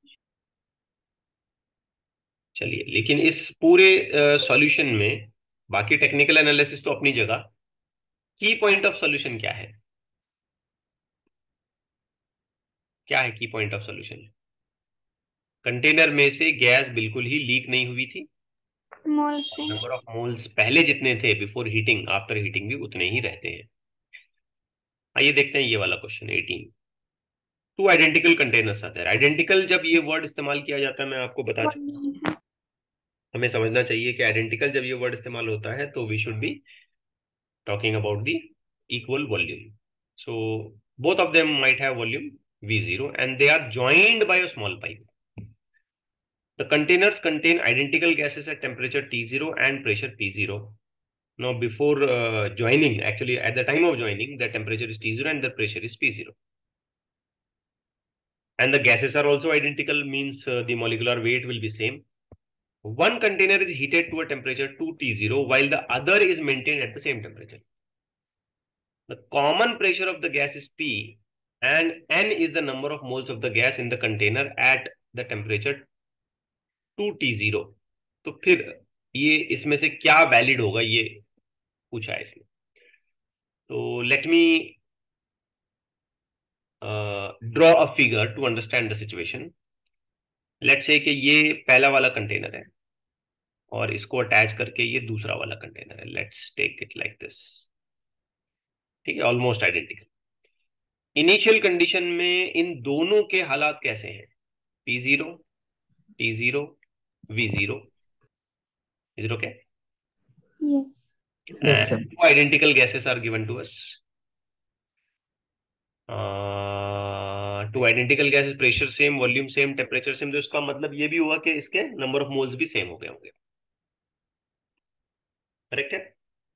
चलिए, लेकिन इस पूरे सॉल्यूशन में बाकी टेक्निकल एनालिसिस तो अपनी जगह, की पॉइंट ऑफ सॉल्यूशन क्या है? क्या है की पॉइंट ऑफ सॉल्यूशन? कंटेनर में से गैस बिल्कुल ही लीक नहीं हुई थी, मोल से। नंबर ऑफ मोल्स पहले जितने थे बिफोर हीटिंग, आफ्टर हीटिंग भी उतने ही रहते हैं। आइए देखते हैं ये वाला क्वेश्चन 18। टू आइडेंटिकल कंटेनर्स आते हैं। आइडेंटिकल जब ये वर्ड इस्तेमाल किया जाता है, मैं आपको बता चुका हूं, हमें समझना चाहिए कि आइडेंटिकल जब ये वर्ड इस्तेमाल होता है तो we should be talking about the equal volume. So both of them might have volume V0 and they are joined by a small pipe. The containers contain identical gases at temperature T0 and pressure P0. Now before joining, actually at the time of joining, the temperature is T0 and the pressure is P0. And the gases are also identical, means the molecular weight will be same. One container is heated to a temperature 2T0 while the other is maintained at the same temperature. The common pressure of the gas is P and N is the number of moles of the gas in the container at the temperature 2T0. तो फिर ये इसमें से क्या valid होगा, ये पूछा है इसने। तो let me draw a figure to understand the situation. Let's say कि ये पहला वाला कंटेनर है और इसको अटैच करके ये दूसरा वाला कंटेनर है। Let's take it like this, ठीक है, ऑलमोस्ट आइडेंटिकल। इनिशियल कंडीशन में इन दोनों के हालात कैसे हैं? P0, T0, V0, is it okay? Yes yes sir. And two identical gases are given to us. Two identical gases, pressure same, volume same, temperature same, तो इसका मतलब ये भी हुआ कि इसके नंबर ऑफ मोल्स भी सेम हो गए होंगे। करेक्ट है?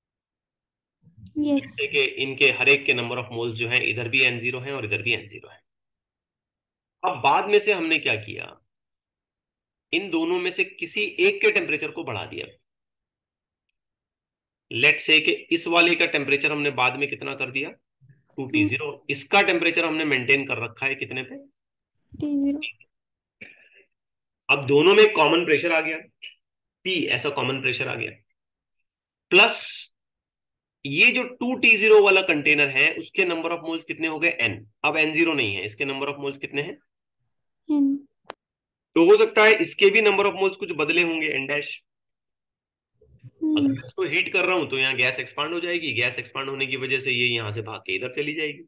Yes. जैसे कि इनके हर एक के नंबर ऑफ मोल्स जो है, इधर भी n0 है और इधर भी n0 है। अब बाद में से हमने क्या किया, इन दोनों में से किसी एक के टेम्परेचर को बढ़ा दिया। लेट्स से कि इस वाले का टेम्परेचर हमने बाद में कितना कर दिया, 2T0, इसका टेम्परेचर हमने मेंटेन कर रखा है कितने पे, T0. अब दोनों में कॉमन प्रेशर आ गया, P ऐसा कॉमन प्रेशर आ गया, प्लस ये जो 2T0 वाला कंटेनर है उसके नंबर ऑफ मोल्स कितने हो गए, n। अब n0 नहीं है, इसके नंबर ऑफ मोल्स कितने हैं, N. तो हो सकता है इसके भी नंबर ऑफ मोल्स कुछ बदले होंगे, n डैश। अगर मैं इसको हीट कर रहा हूं तो यहाँ गैस एक्सपांड हो जाएगी, गैस एक्सपांड होने की वजह से ये यहां से भाग के इधर चली जाएगी।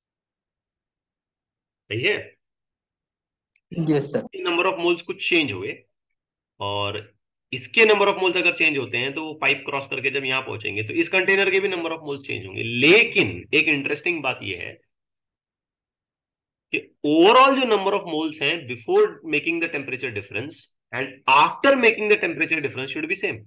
सही है? Yes, sir. Number of moles कुछ चेंज हुए, और इसके नंबर ऑफ मोल्स अगर चेंज होते हैं तो वो पाइप क्रॉस करके जब यहां पहुंचेंगे तो इस कंटेनर के भी नंबर ऑफ मोल्स चेंज होंगे। लेकिन एक इंटरेस्टिंग बात यह है कि ओवरऑल जो नंबर ऑफ मोल्स हैं before making the temperature difference and after making the temperature difference should be same.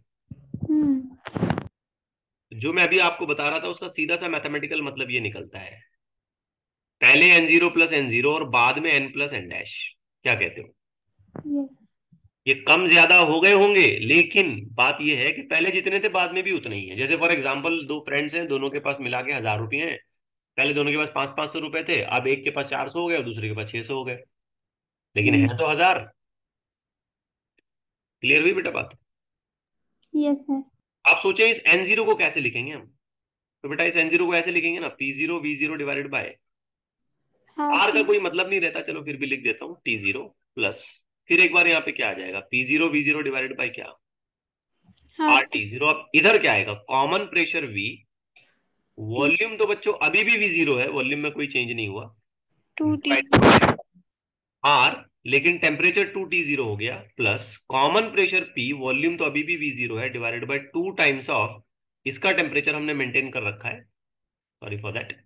जो मैं अभी आपको बता रहा था उसका सीधा सा मैथमेटिकल मतलब ये निकलता है, पहले n0 प्लस n0 और बाद में n प्लस n डैश। क्या कहते हो? Yes. ये कम ज्यादा हो गए होंगे, लेकिन बात ये है कि पहले जितने थे बाद में भी उतने ही है। जैसे फॉर एग्जांपल दो फ्रेंड्स हैं, दोनों के पास मिला के 1000 रुपये हैं, पहले दोनों के पास 500-500 रुपए थे, अब एक के पास 400 हो गए और दूसरे के पास 600 हो गए, लेकिन है तो 1000। क्लियर हुई बेटा बात? Yes, sir. आप सोचें इस n0 को कैसे लिखेंगे हम, तो बेटा इस n0 को ऐसे लिखेंगे ना, P0 V0 divided by R का RT. कोई मतलब नहीं रहता, चलो फिर भी लिख देता हूँ T0 प्लस, फिर एक बार यहाँ पे क्या आ जाएगा, P0 V0 डिवाइडेड बाय क्या, आर RT. T zero. अब इधर क्या आएगा, common pressure V, P. Volume तो बच्चों अभी भी V0 है, वॉल्यूम में कोई चेंज नहीं हुआ, 2T. आर, लेकिन टेम्परेचर 2T0 हो गया, plus common pressure P, volume तो अभी भी V0 है, डिवाइडेड बाय 2 टाइम्स ऑफ इसका टेम्परेचर हमने मेंटेन कर रखा है, सॉरी फॉर दैट,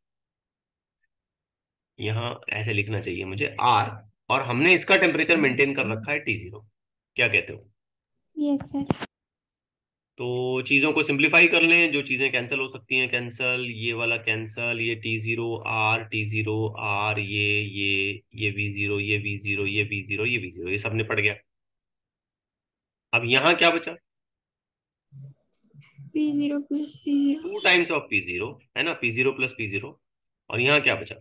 यहां ऐसे लिखना चाहिए मुझे R, और हमने इसका टेम्परेचर मेंटेन कर रखा है T0। क्या कहते हो? Yes, sir. तो चीजों को सिंप्लीफाई कर लें, जो चीजें कैंसिल हो सकती हैं कैंसिल, ये वाला कैंसिल, ये T0 R ये V0 ये V0 ये V0 ये V0, ये सब निपट गया। अब यहाँ क्या बचा, P0 plus P0. 2 times of P0 है ना, P0 प्लस P0, और यहाँ क्या बचा,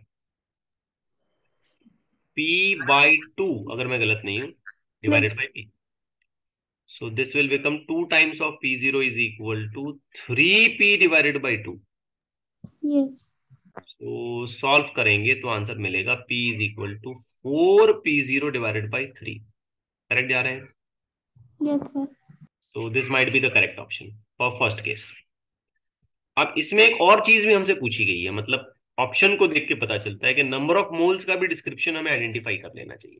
P/2, अगर मैं गलत नहीं हूं, Plus. Divided by P। So this will become 2 times of P0 is equal to 3P divided by 2। Yes. तो सॉल्व करेंगे तो आंसर मिलेगा P is equal to 4P0 divided by 3। Correct जा रहे हैं? Yes, sir. तो this might be the correct option for first case. अब इसमें एक और चीज भी हमसे पूछी गई है, मतलब ऑप्शन को देख के पता चलता है कि नंबर ऑफ मोल्स का भी डिस्क्रिप्शन हमें आइडेंटिफाई कर लेना चाहिए।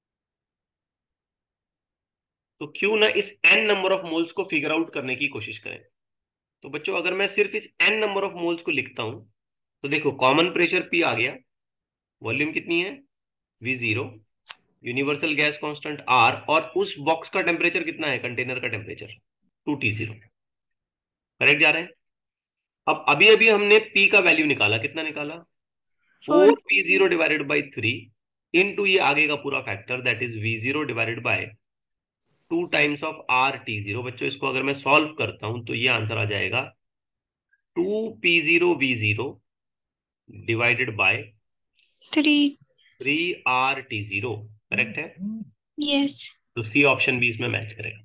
तो क्यों ना इस n नंबर ऑफ मोल्स को फिगर आउट करने की कोशिश करें। तो बच्चों अगर मैं सिर्फ इस n नंबर ऑफ मोल्स को लिखता हूं, तो देखो कॉमन प्रेशर P आ गया, वॉल्यूम कितनी है V0, universal gas constant R, और उस बॉक्स का टेम्परेचर कितना है, कंटेनर का टेम्परेचर 2T0। करेक्ट जा रहे हैं? अब अभी अभी हमने P का वैल्यू निकाला, कितना निकाला, 4. 4P0 डिवाइडेड बाई 3 इंटू ये आगे का पूरा factor that is V0 divided by 2 times of RT0। बच्चों इसको अगर मैं सॉल्व करता हूं तो ये आंसर आ जाएगा 2P0V0 divided by 3. 3RT0। Correct है? Yes. तो सी ऑप्शन भी इसमें मैच करेगा।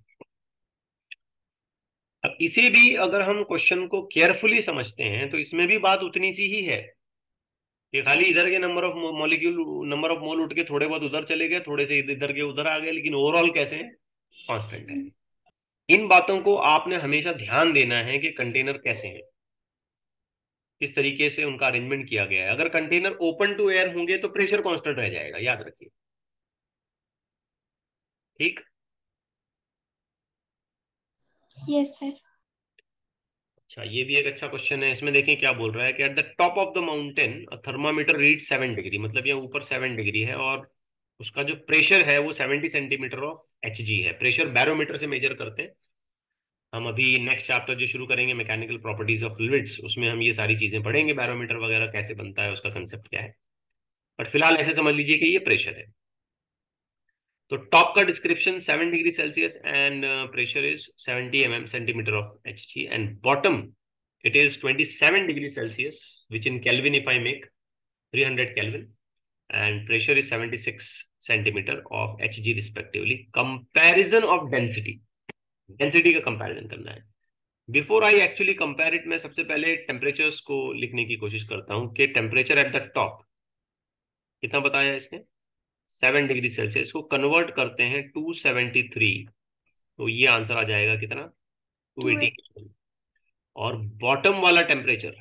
अब इसे भी अगर हम क्वेश्चन को केयरफुली समझते हैं तो इसमें भी बात उतनी सी ही है कि खाली इधर के number of molecule, number of mole उठ के थोड़े बहुत उधर चले गए, थोड़े से इधर के उधर आ गए, लेकिन ओवरऑल कैसे हैं, कांस्टेंट है। इन बातों को आपने हमेशा ध्यान देना है कि कंटेनर कैसे हैं, किस तरीके से उनका अरेंजमेंट किया गया है। अगर कंटेनर ओपन टू एयर होंगे तो प्रेशर कांस्टेंट रह जाएगा, याद रखिए। ठीक? Yes, sir. अच्छा, ये भी एक अच्छा क्वेश्चन है। इसमें देखें क्या बोल रहा है कि at the top of the mountain a thermometer read 7 degree, मतलब ये ऊपर 7 डिग्री है और उसका जो प्रेशर है वो 70 सेंटीमीटर ऑफ Hg है। प्रेशर बैरोमीटर से मेजर करते हैं हम। अभी नेक्स्ट चैप्टर जो शुरू करेंगे मैकेनिकल प्रॉपर्टीज ऑफ फ्लूइड्स, उसमें हम ये सारी चीजें पढ़ेंगे, बैरोमीटर वगैरह कैसे बनता है, उसका कंसेप्ट क्या है। बट फिलहाल ऐसे समझ लीजिए कि ये प्रेशर है। तो टॉप का description 7 degree Celsius and pressure is 70 centimetre of Hg, and bottom it is 27 degree Celsius, which in Kelvin if I make 300 Kelvin, and pressure is 76 centimeter of Hg respectively. Comparison of density, density का comparison करना है। Before I actually compare it, मैं सबसे पहले temperatures को लिखने की कोशिश करता हूं कि टेम्परेचर एट द टॉप कितना बताया है इसने, 7 डिग्री सेल्सियस को कन्वर्ट करते हैं 273, तो ये आंसर आ जाएगा कितना, 280। और बॉटम वाला टेम्परेचर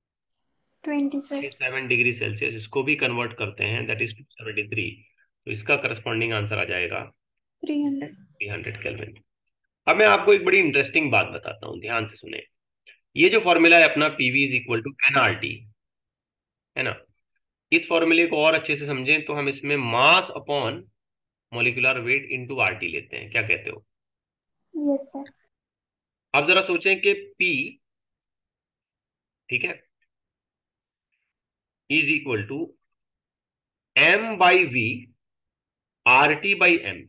27 7 डिग्री सेल्सियस, इसको भी कन्वर्ट करते हैं, दैट इज 273, तो इसका करस्पॉन्डिंग आंसर आ जाएगा 300। 300 केल्विन। अब मैं आपको एक बड़ी इंटरेस्टिंग बात बताता हूँ, ध्यान से सुने। ये जो फॉर्मूला है अपना PV is equal to nRT, है ना। इस फॉर्मूले को और अच्छे से समझें तो हम इसमें mass upon molecular weight into RT लेते हैं, क्या कहते हो। Yes sir. अब जरा सोचें कि पी, ठीक है, is equal to M by V R T by M.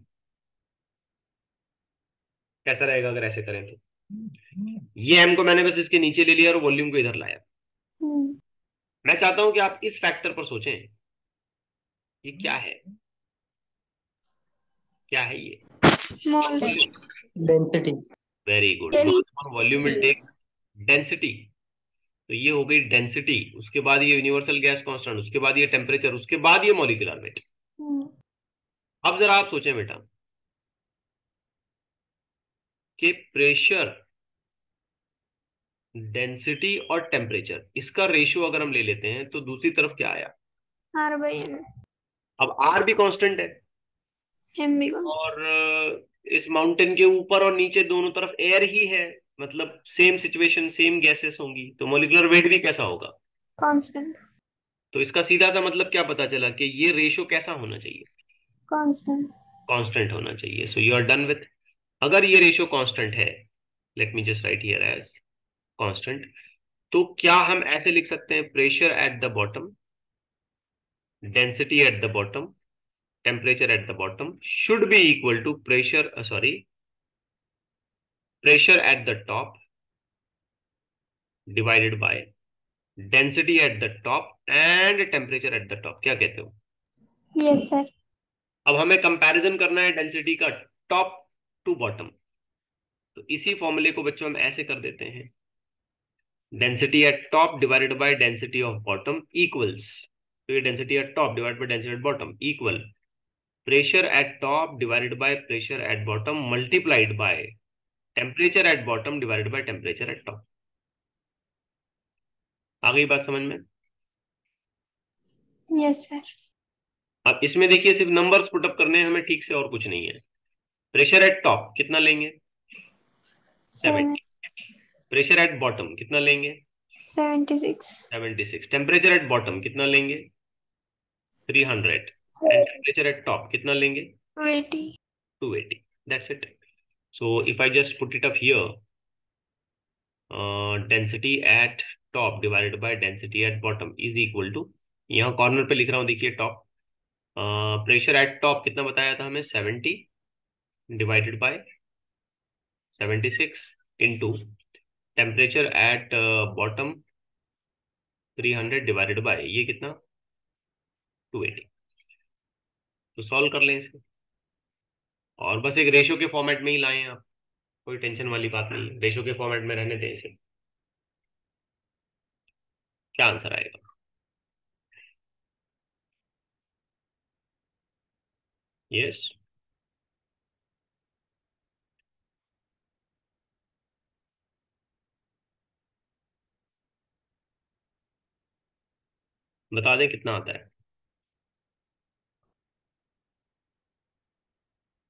कैसा रहेगा अगर ऐसे करें तो, ये एम को मैंने बस इसके नीचे ले लिया और वॉल्यूम को इधर लाया। हम्म। मैं चाहता हूं कि आप इस फैक्टर पर सोचें, ये क्या है, क्या है ये, moles. Volume. Density. Very good, mass upon volume will take density. तो ये हो गई डेंसिटी, उसके बाद ये यूनिवर्सल गैस कांस्टेंट, उसके बाद ये टेम्परेचर, उसके बाद ये मॉलिक्यूलर वेट। अब जरा आप सोचें बेटा कि प्रेशर, डेंसिटी और टेम्परेचर, इसका रेशियो अगर हम ले लेते हैं तो दूसरी तरफ क्या आया। R/M। अब आर भी कांस्टेंट है, M भी कौन सा? और इस माउंटेन के ऊपर और नीचे दोनों तरफ एयर ही है, मतलब सेम सिचुएशन, सेम गैसेस होंगी, तो मॉलिक्यूलर वेट भी कैसा होगा। कांस्टेंट। तो इसका सीधा सा मतलब क्या पता चला कि ये रेशियो कैसा होना चाहिए, कांस्टेंट। कांस्टेंट होना चाहिए। So you are done with, अगर ये रेशियो कांस्टेंट है, let me just write here as constant, तो क्या हम ऐसे लिख सकते हैं, pressure at the bottom, density at the bottom, temperature at the bottom should be equal to pressure, sorry, pressure at the top divided by density at the top and temperature at the top. क्या कहते हो। Yes sir. अब हमें comparison करना है density का top to bottom, तो इसी फॉर्मूले को बच्चों हम ऐसे कर देते हैं, density at top divided by density of bottom equals, तो ये density at top divided by density at bottom equal pressure at top divided by pressure at bottom multiplied by temperature at bottom divided by temperature at top. आ गई बात समझ में। Yes sir. अब इसमें देखिए सिर्फ नंबर्स पुटअप करने हैं हमें ठीक से, और कुछ नहीं है। प्रेशर एट टॉप कितना लेंगे, 7 70। प्रेशर एट बॉटम कितना लेंगे, 76 76। टेम्परेचर एट बॉटम कितना लेंगे, 300। एंड टेम्परेचर एट टॉप कितना लेंगे, 280। 280। That's it. So if I just put it up here, density at top divided by density at bottom is equal to, यहाँ corner पे लिख रहा हूँ देखिए टॉप, प्रेशर एट टॉप कितना बताया था हमें, 70 divided by 76 into temperature at bottom 300 divided by ये कितना, 280। तो सॉल्व कर लें इसको, और बस एक रेशियो के फॉर्मेट में ही लाएं आप, कोई टेंशन वाली बात नहीं है, रेशियो के फॉर्मेट में रहने दें इसे। क्या आंसर आएगा, यस, बता दें कितना आता है।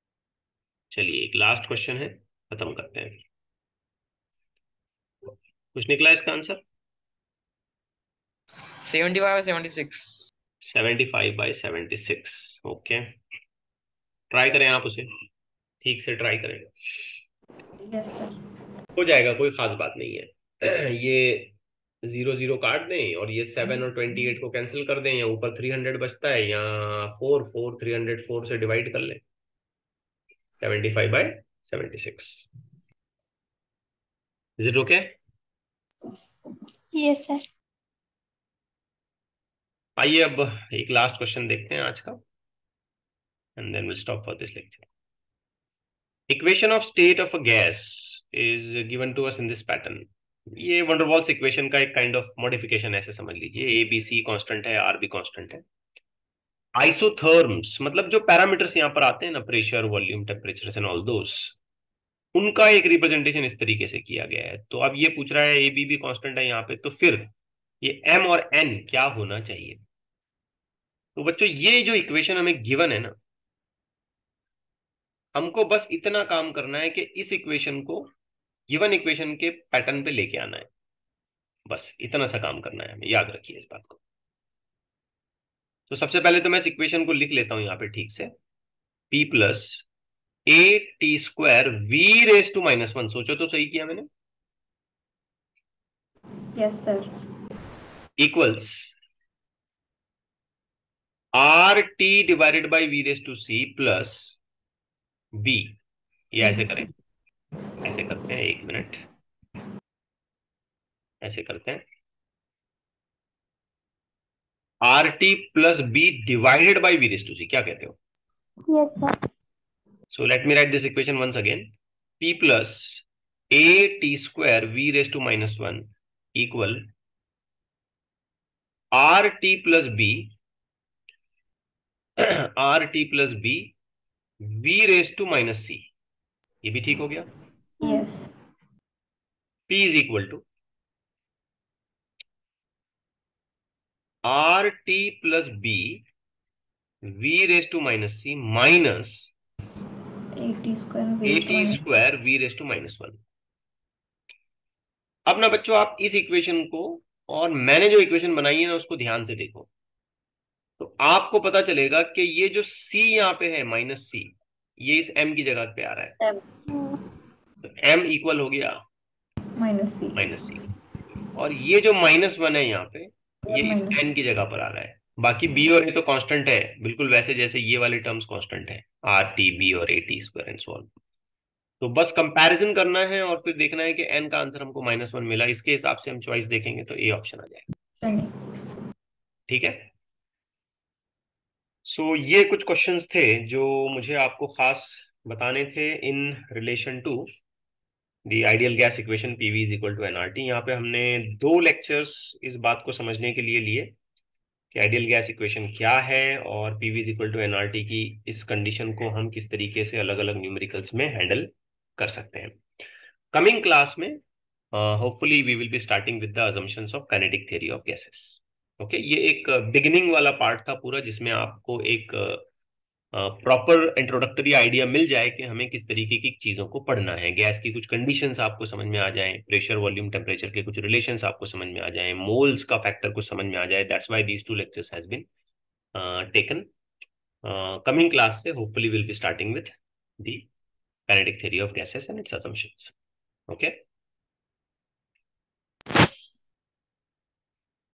चलिए एक लास्ट क्वेश्चन है, खत्म करते हैं। कुछ निकला इसका आंसर? 75/76। 75/76। ओके, ट्राई करें आप उसे, ठीक से ट्राई करें, Yes, sir. हो जाएगा, कोई खास बात नहीं है। ये 0 0 काट दें और ये 7 और 28 को कैंसिल कर दें, या ऊपर 300 बचता है, या 304 से डिवाइड कर लें। 75/76। Is it okay? Yes, sir. आइए अब एक लास्ट क्वेश्चन देखते हैं आज का, and then will stop for this lecture. Equation of state of a gas is given to us in this pattern. ये वंडरवॉल्स इक्वेशन का एक काइंड ऑफ मॉडिफिकेशन ऐसे समझ लीजिए। ए बी सी कांस्टेंट है, आर भी कांस्टेंट है। Isotherms मतलब जो पैरामीटर्स यहाँ पर आते हैं ना, pressure, volume, temperature and all those, उनका एक रिप्रेजेंटेशन इस तरीके से किया गया है। तो अब ये पूछ रहा है ए बी भी कांस्टेंट है यहाँ पे, तो फिर ये एम और एन क्या होना चाहिए? तो बच्चों ये जो इक्वेशन हमें गिवन है ना, हमको बस इतना काम करना है कि इस इक्वेशन को गिवन इक्वेशन के पैटर्न पे लेके आना है। बस इतना सा काम करना है हमें, याद रखिए इस बात को। तो सबसे पहले तो मैं इस इक्वेशन को लिख लेता हूं यहाँ पे ठीक से। P plus A T square V raise to -1, सोचो तो सही किया मैंने, Yes, sir. Equals R T divided by V raise to C plus B. ये ऐसे करें, ऐसे करते हैं, एक मिनट, ऐसे करते हैं, R T plus B divided by V raise to C, क्या कहते हो? Yes, sir. So let me write this equation once again. P plus a t square v raised to -1 equal r t plus b r t plus b v raised to -c। ये भी ठीक हो गया। Yes. P is equal to r t plus b v raised to -c minus 80 square a raised t to square v raised to -1। अब ना बच्चों आप इस इक्वेशन को और मैंने जो इक्वेशन बनाई है ना उसको ध्यान से देखो, तो आपको पता चलेगा कि ये जो c यहाँ पे है -c, ये इस m की जगह पे आ रहा है। तो m इक्वल हो गया -c. -c, और ये जो -1 है यहाँ पे, ये इस minus n की जगह पर आ रहा है। बाकी b और a तो कांस्टेंट है, बिल्कुल वैसे जैसे ये वाले टर्म्स कांस्टेंट है, आर टी बी और A T square and so on. तो बस कंपैरिजन करना है और फिर देखना है कि n का आंसर हमको -1 मिला, इसके हिसाब से हम चॉइस देखेंगे तो ए ऑप्शन आ जाएगा। चलिए. ठीक है। सो ये कुछ क्वेश्चंस थे जो मुझे आपको खास बताने थे in relation to the ideal gas equation PV is equal to nRT. यहाँ पे हमने 2 लेक्चर्स इस बात को समझने के लिए लिए कि आइडियल गैस इक्वेशन क्या है और PV is equal to nRT की इस कंडीशन को हम किस तरीके से अलग अलग न्यूमेरिकल्स में हैंडल कर सकते हैं। कमिंग क्लास में hopefully we will be starting with the assumptions of kinetic theory of gases. Okay, ये एक बिगिनिंग वाला पार्ट था पूरा, जिसमें आपको एक प्रॉपर इंट्रोडक्टरी आइडिया मिल जाए कि हमें किस तरीके की चीजों को पढ़ना है। गैस की कुछ कंडीशंस आपको समझ में आ जाएं, प्रेशर, वॉल्यूम, टेम्परेचर के कुछ रिलेशंस आपको समझ में आ जाएं, मोल्स का फैक्टर कुछ समझ में आ जाए। That's why these 2 lectures has been taken. Coming class से hopefully will be starting with the kinetic theory of gases and its assumptions. Okay.